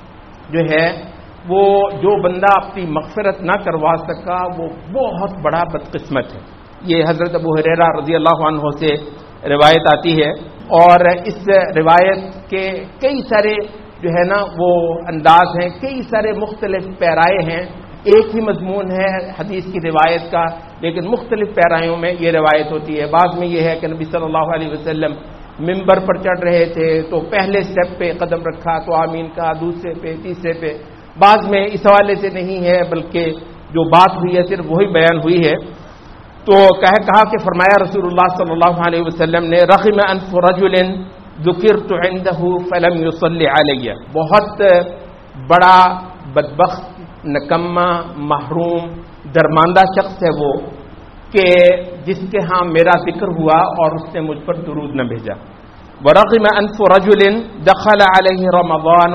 جو ہے وہ جو بندہ اپنی مغفرت نہ کروا سکا وہ بہت بڑا بدقسمت ہے۔ یہ حضرت ابو ہریرہ رضی اللہ عنہ سے روایت آتی ہے، اور اس روایت کے کئی سارے جو ہے نا وہ انداز ہیں، کئی سارے مختلف پیرائے ہیں، ایک ہی مضمون ہے حدیث کی روایت کا لیکن مختلف پیرایوں میں یہ روایت ہوتی ہے۔ بعض میں یہ ہے کہ نبی صلی اللہ علیہ وسلم ممبر پر چڑھ رہے تھے تو پہلے سٹیپ پہ قدم رکھا تو آمین کہا، دوسرے پہ، تیسرے پہ، بعض میں اس حوالے سے نہیں ہے بلکہ جو بات ہوئی ہے صرف وہی بیان ہوئی ہے۔ تو کہا کہ فرمایا رسول اللہ صلی اللہ علیہ وسلم نے رغم انف رجل ذکرت عنده فلم يصلي علی، بہت بڑا بدبخت، نکما، محروم، درماندہ شخص ہے وہ کہ جس کے ہاں میرا ذکر ہوا اور اس نے مجھ پر درود نہ بھیجا۔ ورغم انف رجل دخل علیہ رمضان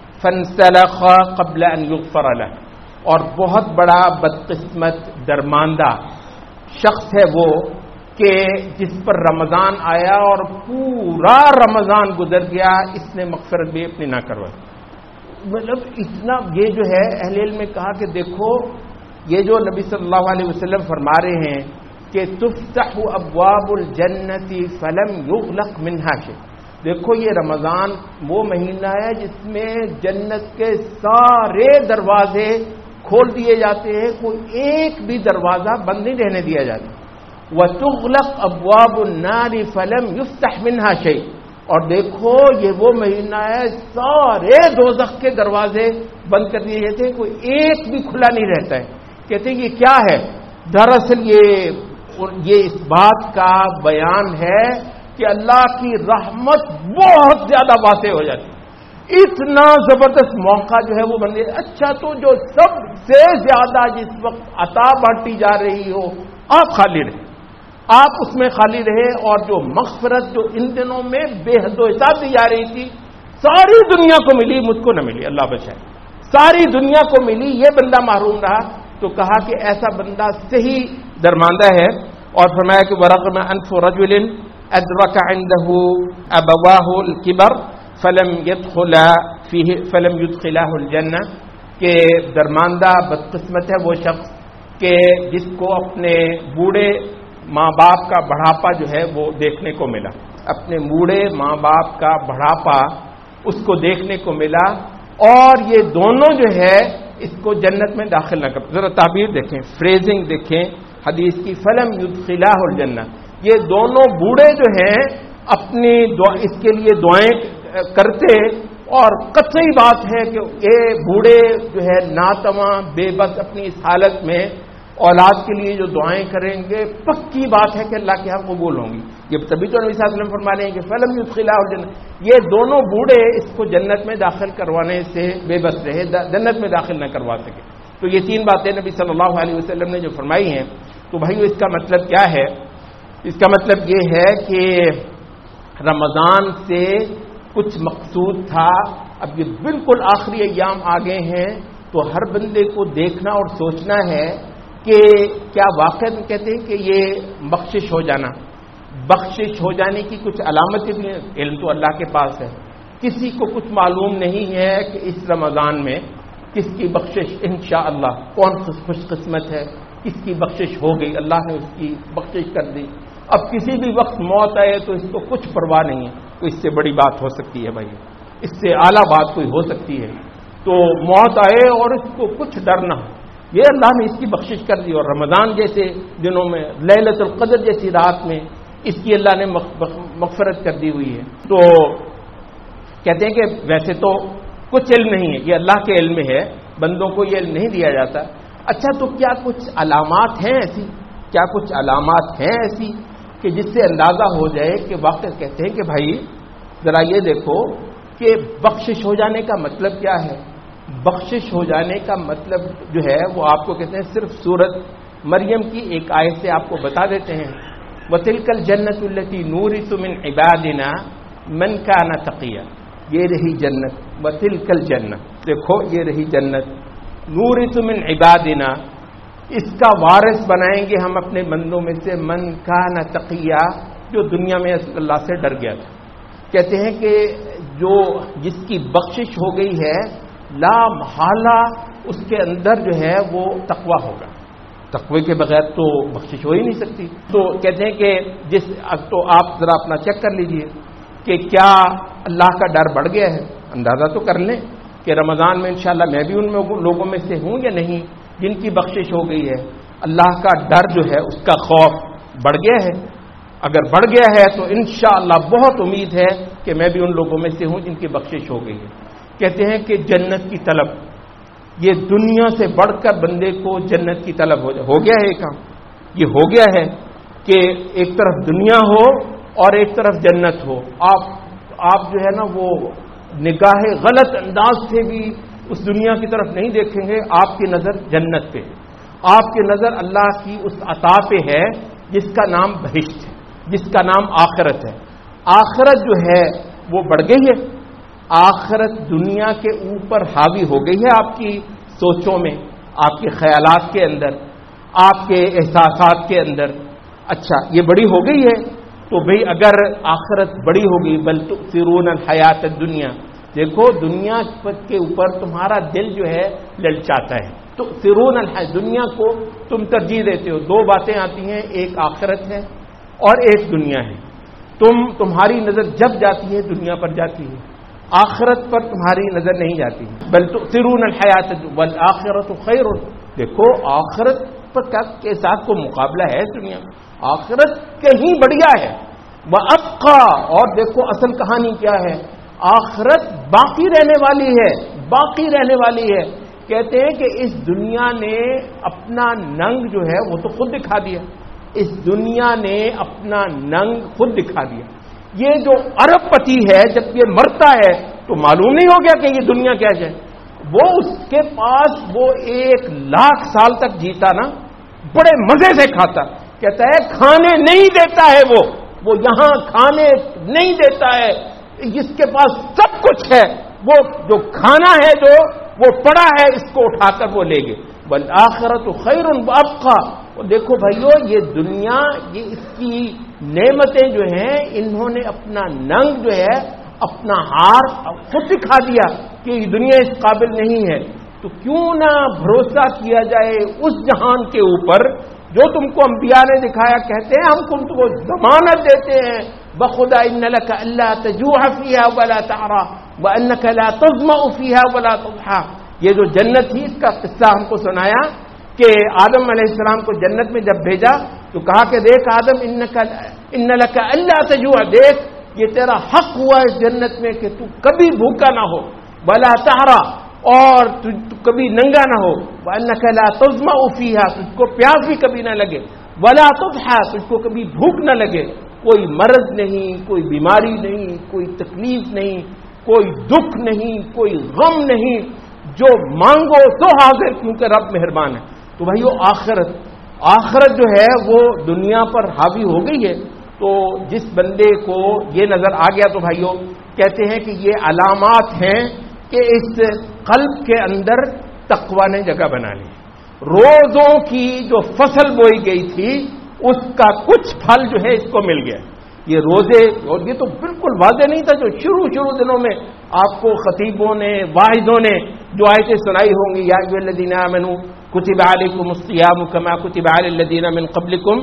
فانسلخ قبل ان یغفر له، اور بہت بڑا بدقسمت درماندہ شخص ہے وہ کہ جس پر رمضان آیا اور پورا رمضان گزر گیا، اس نے مغفرت بھی اپنی نہ کروائی۔ مطلب اتنا یہ جو ہے اہل علم نے کہا کہ دیکھو یہ جو نبی صلی اللہ علیہ وسلم فرما رہے ہیں کہ تفتح ابواب الجنت فلم یغلق منها شیء، دیکھو یہ رمضان وہ مہینہ ہے جس میں جنت کے سارے دروازے کھول دیے جاتے ہیں، کوئی ایک بھی دروازہ بند نہیں رہنے دیا جاتا۔ وَتُغْلَقْ أَبْوَابُ النَّارِ فَلَمْ يُفْتَحْ مِنْهَا شَيْءٌ، اور دیکھو یہ وہ مہینہ ہے سارے دوزخ کے دروازے بند کر دیے جاتے ہیں، کوئی ایک بھی کھلا نہیں رہتا ہے. کہتے ہیں یہ کیا ہے؟ دراصل یہ اس بات کا بیان ہے کہ اللہ کی رحمت بہت زیادہ واسع ہو جاتی ہے. اتنا زبردست موقع جو ہے وہ بن گیا. اچھا تو جو سب سے زیادہ جس وقت عطا بانٹی جا رہی ہو آپ خالی رہے، آپ اس میں خالی رہے، اور جو مغفرت جو ان دنوں میں بے حد و حساب دی جا رہی تھی ساری دنیا کو ملی، مجھ کو نہ ملی، اللہ بچائے، ساری دنیا کو ملی، یہ بندہ محروم رہا. تو کہا کہ ایسا بندہ صحیح درماندہ ہے. اور فرمایا کہ ورغم انف رجل ادرک عنده ابواه الكبر فلم يدخله الجنہ، کہ درماندہ بدقسمت ہے وہ شخص کہ جس کو اپنے بوڑھے ماں باپ کا بڑھاپا جو ہے وہ دیکھنے کو ملا، اپنے بوڑھے ماں باپ کا بڑھاپا اس کو دیکھنے کو ملا، اور یہ دونوں جو ہے اس کو جنت میں داخل نہ کر. ذرا تعبیر دیکھیں، فریزنگ دیکھیں حدیث کی، فلم یدخلہ الجنہ. یہ دونوں بوڑھے جو ہیں اپنی اس کے لیے دعائیں کرتے، اور قطعی بات ہے کہ یہ بوڑھے جو ہے ناتواں بے بس اپنی اس حالت میں اولاد کے لیے جو دعائیں کریں گے پکی بات ہے کہ اللہ کے ہاں قبول ہوں گی. یہ تبھی تو نبی صلی اللہ علیہ وسلم فرما رہے ہیں کہ فلم یدخلہ الجنہ، یہ دونوں بوڑھے اس کو جنت میں داخل کروانے سے بے بس رہے، جنت میں داخل نہ کروا سکے. تو یہ تین باتیں نبی صلی اللہ علیہ وسلم نے جو فرمائی ہیں. تو بھائیو اس کا مطلب کیا ہے؟ اس کا مطلب یہ ہے کہ رمضان سے کچھ مقصود تھا، اب یہ بالکل آخری ایام آ گئے ہیں، تو ہر بندے کو دیکھنا اور سوچنا ہے کہ کیا واقعہ کہتے ہیں کہ یہ بخشش ہو جانا، بخشش ہو جانے کی کچھ علامتیں بھی ہیں. علم تو اللہ کے پاس ہے، کسی کو کچھ معلوم نہیں ہے کہ اس رمضان میں کس کی بخشش انشاءاللہ کون خوش قسمت ہے، کس کی بخشش ہو گئی، اللہ نے اس کی بخشش کر دی. اب کسی بھی وقت موت آئے تو اس کو کچھ پرواہ نہیں ہے. تو اس سے بڑی بات ہو سکتی ہے بھائی، اس سے اعلیٰ بات کوئی ہو سکتی ہے. تو موت آئے اور اس کو کچھ ڈر نہ ہو، یہ اللہ نے اس کی بخشش کر دی. اور رمضان جیسے دنوں میں، لیلۃ القدر جیسی رات میں اس کی اللہ نے مغفرت کر دی ہوئی ہے. تو کہتے ہیں کہ ویسے تو کچھ علم نہیں ہے، یہ اللہ کے علم میں ہے، بندوں کو یہ علم نہیں دیا جاتا. اچھا تو کیا کچھ علامات ہیں ایسی، کیا کچھ علامات ہیں ایسی کہ جس سے اندازہ ہو جائے کہ واقع کہتے ہیں کہ بھائی ذرا یہ دیکھو کہ بخشش ہو جانے کا مطلب کیا ہے. بخشش ہو جانے کا مطلب جو ہے وہ آپ کو کہتے ہیں صرف سورت مریم کی ایک آیت سے آپ کو بتا دیتے ہیں. وَتِلْكَ الْجَنَّةُ الَّتِي نُورِثُ مِنْ عِبَادِنَا مَنْ كَانَ تَقِيًّا. یہ رہی جنت، وَتِلْكَ الْجَنَّةُ، دیکھو یہ رہی جنت، نُورِثُ مِنْ عِبَادِنَا، اس کا وارث بنائیں گے ہم اپنے بندوں میں سے من كَانَ تَقِيًّا، جو دنیا میں اللہ سے ڈر گیا تھا. کہتے ہیں کہ جو جس کی بخشش ہو گئی ہے لا محالہ اس کے اندر جو ہے وہ تقوی ہوگا، تقوی کے بغیر تو بخشش ہو ہی نہیں سکتی. تو کہتے ہیں کہ تو آپ ذرا اپنا چیک کر لیجئے کہ کیا اللہ کا ڈر بڑھ گیا ہے. اندازہ تو کر لیں کہ رمضان میں انشاءاللہ میں بھی ان لوگوں میں سے ہوں یا نہیں جن کی بخشش ہو گئی ہے. اللہ کا ڈر جو ہے اس کا خوف بڑھ گیا ہے. اگر بڑھ گیا ہے تو انشاءاللہ بہت امید ہے کہ میں بھی ان لوگوں میں سے ہوں جن کی بخشش ہو گئی ہے. کہتے ہیں کہ جنت کی طلب، یہ دنیا سے بڑھ کر بندے کو جنت کی طلب ہو گیا ہے. کام یہ ہو گیا ہے کہ ایک طرف دنیا ہو اور ایک طرف جنت ہو. آپ جو ہے نا وہ نگاہ غلط انداز سے بھی اس دنیا کی طرف نہیں دیکھیں گے. آپ کی نظر جنت پہ، آپ کی نظر اللہ کی اس عطا پہ ہے جس کا نام بہشت ہے، جس کا نام آخرت ہے. آخرت جو ہے وہ بڑھ گئی ہے، آخرت دنیا کے اوپر حاوی ہو گئی ہے آپ کی سوچوں میں، آپ کے خیالات کے اندر، آپ کے احساسات کے اندر. اچھا یہ بڑی ہو گئی ہے تو بھئی اگر آخرت بڑی ہوگی، بل تؤثرون الحیات الدنیا، دیکھو دنیا کے اوپر تمہارا دل جو ہے للچاتا ہے. تؤثرون الحیات، دنیا کو تم ترجیح دیتے ہو. دو باتیں آتی ہیں، ایک آخرت ہے اور ایک دنیا ہے. تمہاری نظر جب جاتی ہے دنیا پر جاتی ہے، آخرت پر تمہاری نظر نہیں جاتی. بل تؤثرون الحیات والآخرۃ خیر، دیکھو آخرت پر کے ساتھ کو مقابلہ ہے دنیا میں، آخرت کہیں بڑھیا ہے. وَأَبْقَى، اور دیکھو اصل کہانی کیا ہے، آخرت باقی رہنے والی ہے، باقی رہنے والی ہے. کہتے ہیں کہ اس دنیا نے اپنا ننگ جو ہے وہ تو خود دکھا دیا، اس دنیا نے اپنا ننگ خود دکھا دیا. یہ جو ارب پتی ہے جب یہ مرتا ہے تو معلوم نہیں ہو گیا کہ یہ دنیا کیا ہے. وہ اس کے پاس وہ 1,00,000 سال تک جیتا نا، بڑے مزے سے کھاتا. کہتا ہے کھانے نہیں دیتا ہے وہ یہاں کھانے نہیں دیتا ہے، جس کے پاس سب کچھ ہے وہ جو کھانا ہے جو وہ پڑا ہے اس کو اٹھا کر وہ لے گئے. والآخرۃ خیر وابقیٰ. اور دیکھو بھائیو، یہ دنیا، یہ اس کی نعمتیں جو ہیں، انہوں نے اپنا ننگ جو ہے، اپنا ہار خود دکھا دیا کہ یہ دنیا اس قابل نہیں ہے. تو کیوں نہ بھروسہ کیا جائے اس جہان کے اوپر جو تم کو انبیاء نے دکھایا. کہتے ہیں ہم تم کو ضمانت دیتے ہیں بخدا ان لک الا تجوع فیہا ولا تعری وانک لا تظمأ فیہا ولا تضحى. یہ جو جنت تھی اس کا قصہ ہم کو سنایا کہ آدم علیہ السلام کو جنت میں جب بھیجا تو کہا کہ دیکھ آدم ان لک الا تجوع، دیکھ یہ تیرا حق ہوا اس جنت میں کہ تو کبھی بھوکا نہ ہو، ولا تعری، اور تو کبھی ننگا نہ ہو، وانک لا تظمأ فیہا، تجھ کو پیاس بھی کبھی نہ لگے، ولا تضحى، تجھ کو کبھی بھوک نہ لگے. کوئی مرض نہیں، کوئی بیماری نہیں، کوئی تکلیف نہیں، کوئی دکھ نہیں، کوئی غم نہیں، جو مانگو تو حاضر، کیونکہ رب مہربان ہے. تو بھائیو آخرت جو ہے وہ دنیا پر حاوی ہو گئی ہے. تو جس بندے کو یہ نظر آ گیا تو بھائیو کہتے ہیں کہ یہ علامات ہیں کہ اس قلب کے اندر تقوی نے جگہ بنا لی. روزوں کی جو فصل بوئی گئی تھی اس کا کچھ پھل جو ہے اس کو مل گیا. یہ روزے، اور یہ تو بالکل واضح نہیں تھا جو شروع دنوں میں آپ کو خطیبوں نے، واعظوں نے جو آیتیں سنائی ہوں گی، یا ایھا الذین آمنوا کتب علیکم الصیام کما کتب علی الذین من قبلکم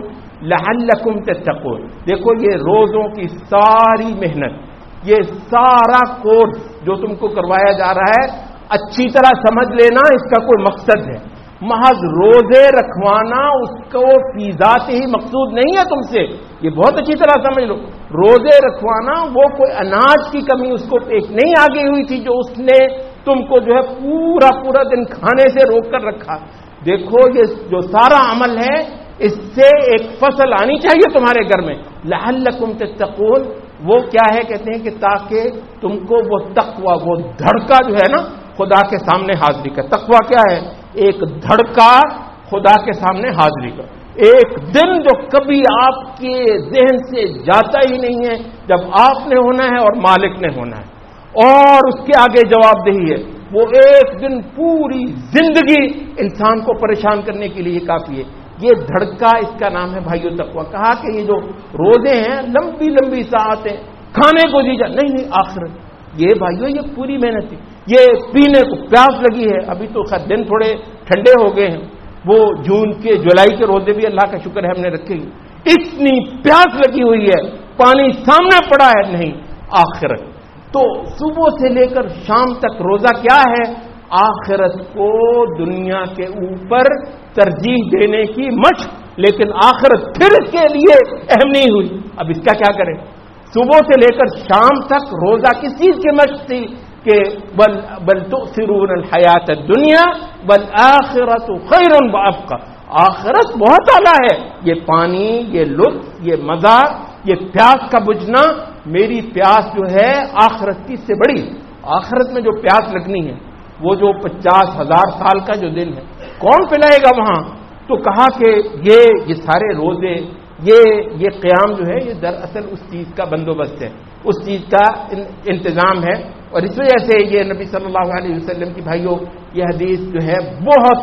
لعلکم تتقون. دیکھو یہ روزوں کی ساری محنت، یہ سارا کورس جو تم کو کروایا جا رہا ہے، اچھی طرح سمجھ لینا اس کا کوئی مقصد ہے. محض روزے رکھوانا اس کو فی ذات ہی مقصود نہیں ہے تم سے، یہ بہت اچھی طرح سمجھ لو. روزے رکھوانا وہ کوئی اناج کی کمی اس کو پیش نہیں آ گئی ہوئی تھی جو اس نے تم کو جو ہے پورا دن کھانے سے روک کر رکھا. دیکھو یہ جو سارا عمل ہے اس سے ایک فصل آنی چاہیے تمہارے گھر میں. لعلکم تتقون، وہ کیا ہے؟ کہتے ہیں کہ تاکہ تم کو وہ تقوی، وہ دھڑکا جو ہے نا خدا کے سامنے حاضری کا. تقوی کیا ہے؟ ایک دھڑکا خدا کے سامنے حاضری کا. ایک دن جو کبھی آپ کے ذہن سے جاتا ہی نہیں ہے، جب آپ نے ہونا ہے اور مالک نے ہونا ہے اور اس کے آگے جواب دہی ہے. وہ ایک دن پوری زندگی انسان کو پریشان کرنے کے لیے کافی ہے. یہ دھڑکا اس کا نام ہے بھائیو تقوی. کہا کہ یہ جو روزے ہیں لمبی ساعتیں کھانے کو دی جائے، نہیں آخرت. یہ بھائیو یہ پوری محنت تھی. یہ پینے کو پیاس لگی ہے، ابھی تو خیر دن تھوڑے ٹھنڈے ہو گئے ہیں، وہ جون کے جولائی کے روزے بھی اللہ کا شکر ہے ہم نے رکھے. اتنی پیاس لگی ہوئی ہے، پانی سامنے پڑا ہے، نہیں آخرت. تو صبح سے لے کر شام تک روزہ کیا ہے؟ آخرت کو دنیا کے اوپر ترجیح دینے کی مشق. لیکن آخرت پھر اس کے لیے اہم نہیں ہوئی. اب اس کا کیا کریں؟ صبح سے لے کر شام تک روزہ کس چیز کی مشق تھی کہ بل تؤثرون الحیات الدنیا والآخرۃ خیر وابقیٰ. آخرت بہت اعلیٰ ہے. یہ پانی، یہ لطف، یہ مزہ، یہ پیاس کا بجھنا، میری پیاس جو ہے آخرت کی سے بڑی. آخرت میں جو پیاس لگنی ہے، وہ جو 50,000 سال کا جو دن ہے، کون پلائے گا وہاں؟ تو کہا کہ یہ سارے روزے، یہ قیام جو ہے یہ دراصل اس چیز کا بندوبست ہے، اس چیز کا انتظام ہے. اور اس وجہ سے یہ نبی صلی اللہ علیہ وسلم کی بھائیوں یہ حدیث جو ہے بہت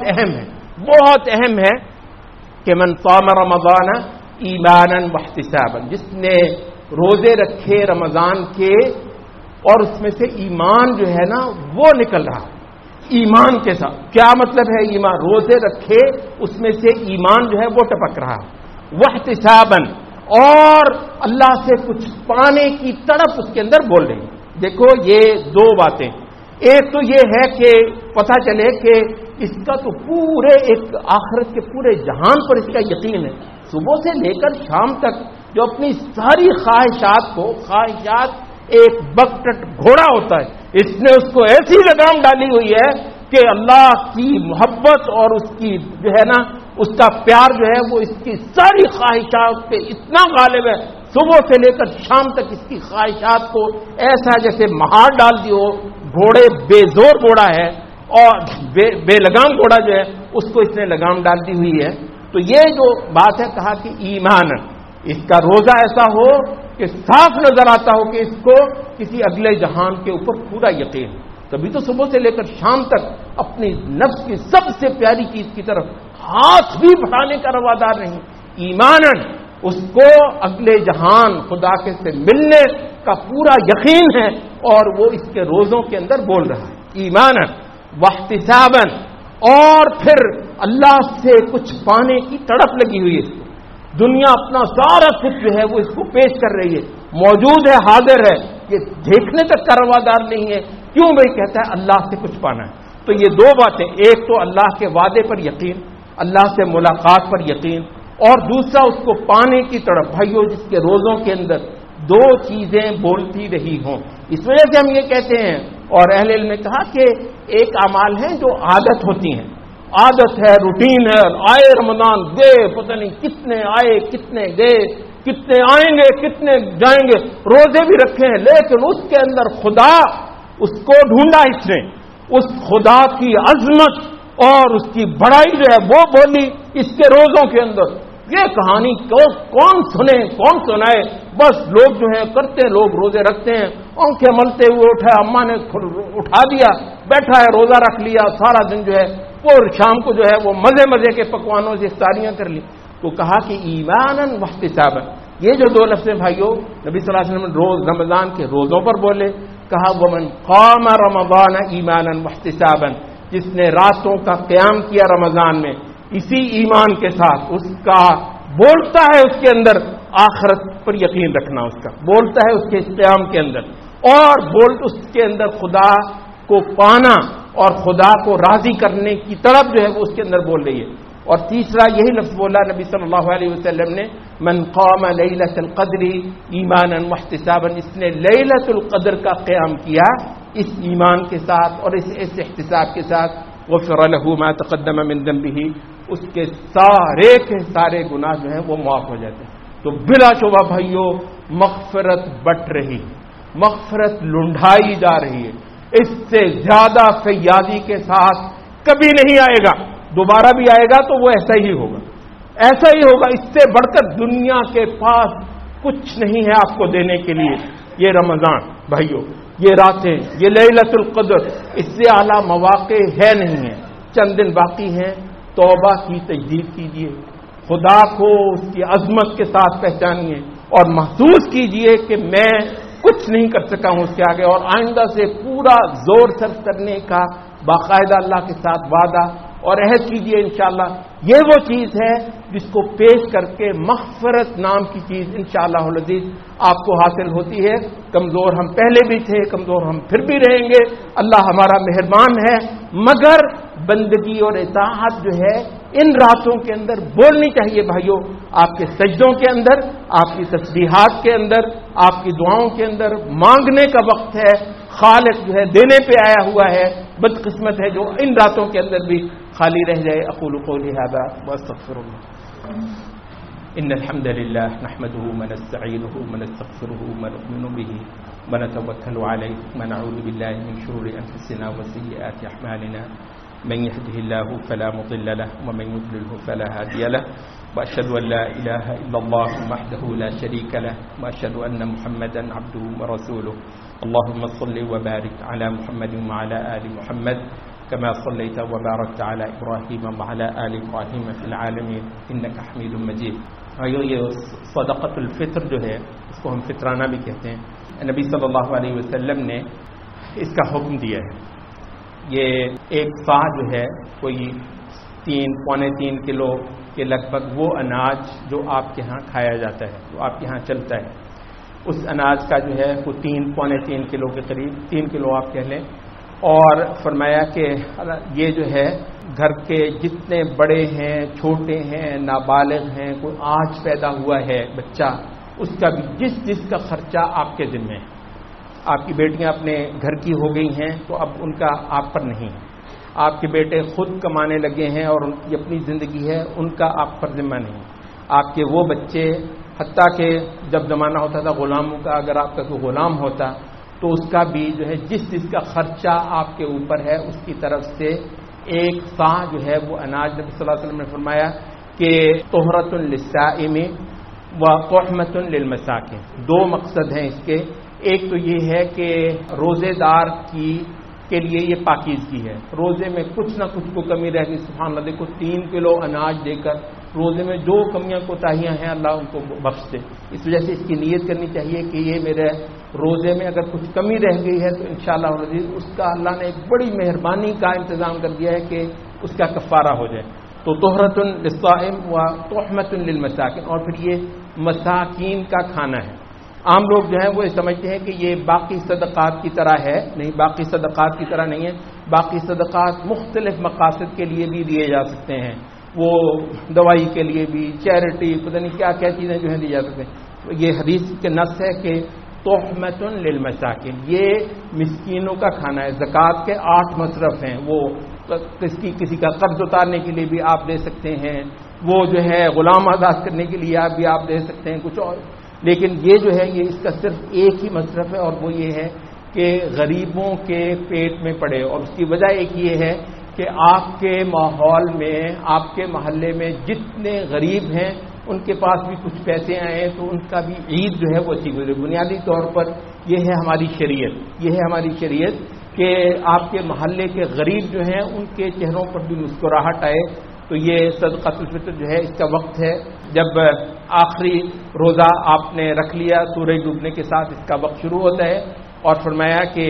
اہم ہے کہ من صام رمضان ایمانا واحتسابا، جس نے روزے رکھے رمضان کے اور اس میں سے ایمان جو ہے نا وہ نکل رہا. ایمان کے ساتھ کیا مطلب ہے؟ ایمان روزے رکھے اس میں سے ایمان جو ہے وہ ٹپک رہا. واحتسابا، اور اللہ سے کچھ پانے کی تڑپ اس کے اندر بول رہی. دیکھو یہ دو باتیں، ایک تو یہ ہے کہ پتہ چلے کہ اس کا تو پورے ایک آخرت کے پورے جہان پر اس کا یقین ہے. صبح سے لے کر شام تک جو اپنی ساری خواہشات ایک بکٹٹ گھوڑا ہوتا ہے، اس نے اس کو ایسی لگام ڈالی ہوئی ہے کہ اللہ کی محبت اور اس کی جو ہے نا اس کا پیار جو ہے وہ اس کی ساری خواہشات پہ اتنا غالب ہے، صبح سے لے کر شام تک اس کی خواہشات کو ایسا جیسے مہار ڈال دی ہو. گھوڑے بے زور گھوڑا ہے اور بے لگام گھوڑا جو ہے اس کو اس نے لگام ڈال دی ہوئی ہے. تو یہ جو بات ہے کہا کہ ایمان، اس کا روزہ ایسا ہو کہ صاف نظر آتا ہو کہ اس کو کسی اگلے جہان کے اوپر پورا یقین، کبھی تو صبح سے لے کر شام تک اپنی نفس کی سب سے پیاری چیز کی طرف ہاتھ بھی بڑھانے کا روادار نہیں. ایمانن اس کو اگلے جہان خدا کے سے ملنے کا پورا یقین ہے اور وہ اس کے روزوں کے اندر بول رہا ہے. ایمانن واحتسابن، اور پھر اللہ سے کچھ پانے کی تڑپ لگی ہوئی ہے. دنیا اپنا سارا کچھ جو ہے وہ اس کو پیش کر رہی ہے، موجود ہے، حاضر ہے، یہ دیکھنے تک کا روادار نہیں ہے. کیوں بھائی؟ کہتا ہے اللہ سے کچھ پانا ہے. تو یہ دو باتیں، ایک تو اللہ کے وعدے پر یقین، اللہ سے ملاقات پر یقین، اور دوسرا اس کو پانے کی تڑپ. بھائیو، جس کے روزوں کے اندر دو چیزیں بولتی رہی ہوں، اس وجہ سے ہم یہ کہتے ہیں، اور اہل علم نے کہا کہ ایک اعمال ہیں جو عادت ہوتی ہیں، عادت ہے، روٹین ہے، آئے رمضان گئے، پتہ نہیں کتنے آئے کتنے گئے، کتنے آئیں گے کتنے جائیں گے، روزے بھی رکھے ہیں، لیکن اس کے اندر خدا، اس کو ڈھونڈا اس نے، اس خدا کی عظمت اور اس کی بڑائی جو ہے وہ بولی اس کے روزوں کے اندر. یہ کہانی کون سنے کون سنائے؟ بس لوگ جو ہیں کرتے ہیں، لوگ روزے رکھتے ہیں، آنکھیں ملتے ہوئے اٹھا، اماں نے اٹھا دیا، بیٹھا ہے، روزہ رکھ لیا، سارا دن جو ہے اور شام کو جو ہے وہ مزے کے پکوانوں سے افطاریاں کر لی. تو کہا کہ ایمانن واحتسابا، یہ جو دو لفظ بھائیو نبی صلی اللہ علیہ وسلم روز رمضان کے روزوں پر بولے. کہا ومن قام رمضان ایمانا واحتسابا، جس نے راتوں کا قیام کیا رمضان میں اسی ایمان کے ساتھ، اس کا بولتا ہے اس کے اندر آخرت پر یقین رکھنا، اس کا بولتا ہے اس کے قیام کے اندر، اور اس کے اندر خدا کو پانا اور خدا کو راضی کرنے کی طرف جو ہے وہ اس کے اندر بول رہی ہے. اور تیسرا یہی لفظ بولا نبی صلی اللہ علیہ وسلم نے، من قام لیلۃ القدر ایمانا واحتسابا، اس نے لیلۃ القدر کا قیام کیا اس ایمان کے ساتھ اور اس احتساب کے ساتھ، غفر له ما تقدم من ذنبه، اس کے سارے گناہ جو ہیں وہ معاف ہو جاتے ہیں. تو بلا شبہ بھائیو مغفرت بٹ رہی، مغفرت لنڈھائی جا رہی ہے. اس سے زیادہ فیاضی کے ساتھ کبھی نہیں آئے گا، دوبارہ بھی آئے گا تو وہ ایسا ہی ہوگا، ایسا ہی ہوگا. اس سے بڑھ کر دنیا کے پاس کچھ نہیں ہے آپ کو دینے کے لیے. یہ رمضان بھائیو، یہ راتیں، یہ لیلۃ القدر، اس سے اعلیٰ مواقع ہے نہیں ہے. چند دن باقی ہیں، توبہ کی تجدید کیجیے، خدا کو اس کی عظمت کے ساتھ پہچانیے اور محسوس کیجیے کہ میں کچھ نہیں کر سکا ہوں اس کے آگے، اور آئندہ سے پورا زور صرف کرنے کا باقاعدہ اللہ کے ساتھ وعدہ اور عہد کیجیے. انشاءاللہ یہ وہ چیز ہے جس کو پیش کر کے مغفرت نام کی چیز انشاءاللہ العزیز آپ کو حاصل ہوتی ہے. کمزور ہم پہلے بھی تھے، کمزور ہم پھر بھی رہیں گے. اللہ ہمارا مہربان ہے، مگر بندگی اور اطاعت جو ہے ان راتوں کے اندر بولنی چاہیے بھائیو. آپ کے سجدوں کے اندر، آپ کی تسبیحات کے اندر، آپ کی دعاؤں کے اندر مانگنے کا وقت ہے. خالق جو ہے دینے پہ آیا ہوا ہے، بدقسمت ہے جو ان راتوں کے اندر بھی خالی رہ جائے. اقول قولی ھذا واستغفر اللہ. ان الحمد لله نحمده ونستعينه ونستغفره ونؤمن به ونتوكل عليه ونعوذ بالله من شرور انفسنا وسيئات اعمالنا. من يهده الله فلا مضل له ومن يضلله فلا هادي له. واشهد ان لا اله الا الله وحده لا شريك له واشهد ان محمدا عبده ورسوله. اللهم صل وبارك على محمد وعلى ال محمد كما صليت وباركت على ابراهيم وعلى ال ابراهيم في العالمين انك حميد مجيد. یہ صدقۃ الفطر جو ہے اس کو ہم فطرانہ بھی کہتے ہیں. نبی صلی اللہ علیہ وسلم نے اس کا حکم دیا ہے. یہ ایک صاع جو ہے کوئی 3-3.25 کلو کے لگ بھگ وہ اناج جو آپ کے ہاں کھایا جاتا ہے، جو آپ کے ہاں چلتا ہے، اس اناج کا جو ہے وہ 3-3.25 کلو کے قریب، 3 کلو آپ کہہ لیں. اور فرمایا کہ یہ جو ہے گھر کے جتنے بڑے ہیں، چھوٹے ہیں، نابالغ ہیں، کوئی آج پیدا ہوا ہے بچہ، اس کا بھی جس کا خرچہ آپ کے ذمہ ہے. آپ کی بیٹیاں اپنے گھر کی ہو گئی ہیں تو اب ان کا آپ پر نہیں ہے. آپ کے بیٹے خود کمانے لگے ہیں اور ان کی اپنی زندگی ہے، ان کا آپ پر ذمہ نہیں. آپ کے وہ بچے، حتیٰ کہ جب زمانہ ہوتا تھا غلاموں کا، اگر آپ کا کوئی غلام ہوتا تو اس کا بھی جو ہے جس کا خرچہ آپ کے اوپر ہے اس کی طرف سے ایک سا جو ہے وہ اناج. نبی صلی اللہ علیہ وسلم نے فرمایا کہ طہرۃ للصائم و طعمۃ للمساکین. دو مقصد ہیں اس کے. ایک تو یہ ہے کہ روزے دار کے لیے یہ پاکیزگی ہے. روزے میں کچھ نہ کچھ کو کمی رہ گئی، سبحان اللہ، دیکھو 3 کلو اناج دے کر روزے میں جو کمیاں کوتاہیاں ہیں اللہ ان کو بخش دے. اس وجہ سے اس کی نیت کرنی چاہیے کہ یہ میرے روزے میں اگر کچھ کمی رہ گئی ہے تو انشاءاللہ العزیز اس کا اللہ نے ایک بڑی مہربانی کا انتظام کر دیا ہے کہ اس کا کفارہ ہو جائے. تو طہرۃ للصائم و طعمۃ للمساکین. اور پھر یہ مساکین کا کھانا ہے. عام لوگ جو ہیں وہ یہ سمجھتے ہیں کہ یہ باقی صدقات کی طرح ہے. نہیں، باقی صدقات کی طرح نہیں ہے. باقی صدقات مختلف مقاصد کے لیے بھی دیے جا سکتے ہیں. وہ دوائی کے لیے بھی، چیریٹی، پتہ نہیں کیا کیا چیزیں جو ہیں دی جا سکتے ہیں. یہ حدیث کے نص ہے کہ طعمۃ للمساکین، یہ مسکینوں کا کھانا ہے. زکوٰۃ کے 8 مصرف ہیں. وہ کسی کا قرض اتارنے کے لیے بھی آپ دے سکتے ہیں، وہ جو ہے غلام آزاد کرنے کے لیے بھی آپ دے سکتے ہیں، کچھ اور. لیکن یہ جو ہے یہ اس کا صرف ایک ہی مصرف ہے، اور وہ یہ ہے کہ غریبوں کے پیٹ میں پڑے. اور اس کی وجہ ایک یہ ہے کہ آپ کے ماحول میں، آپ کے محلے میں جتنے غریب ہیں ان کے پاس بھی کچھ پیسے آئے تو ان کا بھی عید جو ہے وہ اچھی گزرے. بنیادی طور پر یہ ہے ہماری شریعت، یہ ہے ہماری شریعت کہ آپ کے محلے کے غریب جو ہیں ان کے چہروں پر بھی مسکراہٹ آئے. تو یہ صدقۃ الفطر جو ہے اس کا وقت ہے. جب آخری روزہ آپ نے رکھ لیا سورج ڈوبنے کے ساتھ اس کا وقت شروع ہوتا ہے. اور فرمایا کہ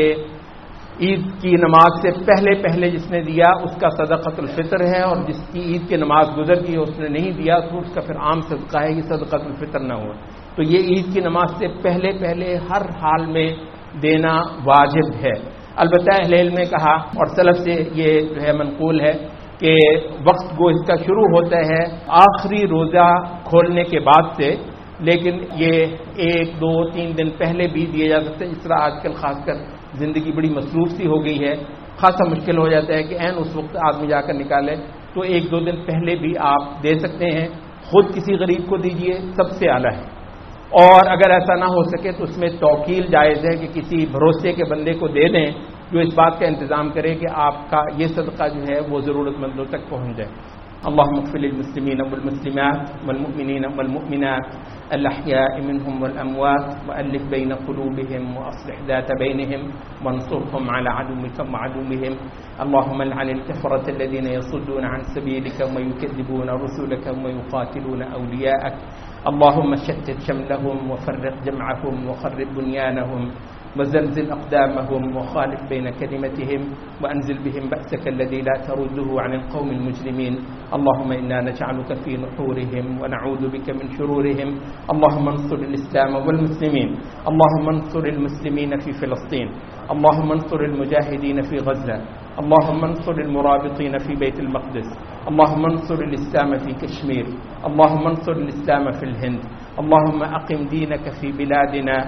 عید کی نماز سے پہلے جس نے دیا اس کا صدقۃ الفطر ہے، اور جس کی عید کی نماز گزر گئی اس نے نہیں دیا تو اس کا پھر عام صدقہ ہے، یہ صدقۃ الفطر نہ ہوا. تو یہ عید کی نماز سے پہلے ہر حال میں دینا واجب ہے. البتہ اہل علم نے کہا، اور سلف سے یہ جو ہے منقول ہے، کہ وقت گو اس کا شروع ہوتا ہے آخری روزہ کھولنے کے بعد سے، لیکن یہ 1 2 3 دن پہلے بھی دیے جا سکتے ہیں. اس طرح آج کل خاص کر زندگی بڑی مصروف سی ہو گئی ہے، خاصا مشکل ہو جاتا ہے کہ عین اس وقت آدمی جا کر نکالے. تو 1 2 دن پہلے بھی آپ دے سکتے ہیں. خود کسی غریب کو دیجئے، سب سے اعلیٰ ہے. اور اگر ایسا نہ ہو سکے تو اس میں توکیل جائز ہے کہ کسی بھروسے کے بندے کو دے دیں جو اس بات کا انتظام کرے کہ آپ کا یہ صدقہ جو ہے وہ ضرورت مندوں تک پہنچ جائے. اللهم اغفر للمسلمين والمسلمات والمؤمنين والمؤمنات الأحياء منهم والأموات وألف بين قلوبهم وأصلح ذات بينهم وانصرهم على عدوك وعدوهم. اللهم لعن الكفرة الذين يصدون عن سبيلك ويكذبون رسلك ويقاتلون أولياءك. اللهم شتت شملهم وفرق جمعهم وخرب بنيانهم وزلزل أقدامهم وخالف بين كلمتهم وأنزل بهم بأسك الذي لا ترده عن القوم المجرمين. اللهم إنا نجعلك في نحورهم ونعوذ بك من شرورهم. اللهم انصر الإسلام والمسلمين. اللهم انصر المسلمين في فلسطين. اللهم انصر المجاهدين في غزة. اللهم انصر المرابطين في بيت المقدس. اللهم انصر الإسلام في كشمير. اللهم انصر الإسلام في الهند. اللهم أقم دينك في بلادنا.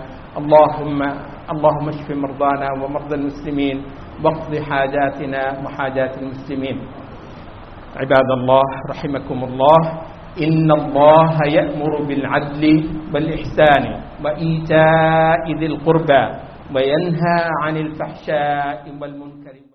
اللهم اشف مرضانا ومرضى المسلمين واقض حاجاتنا وحاجات المسلمين. عباد الله رحمكم الله، إن الله يأمر بالعدل والإحسان وإيتاء ذي القربى وينهى عن الفحشاء والمنكر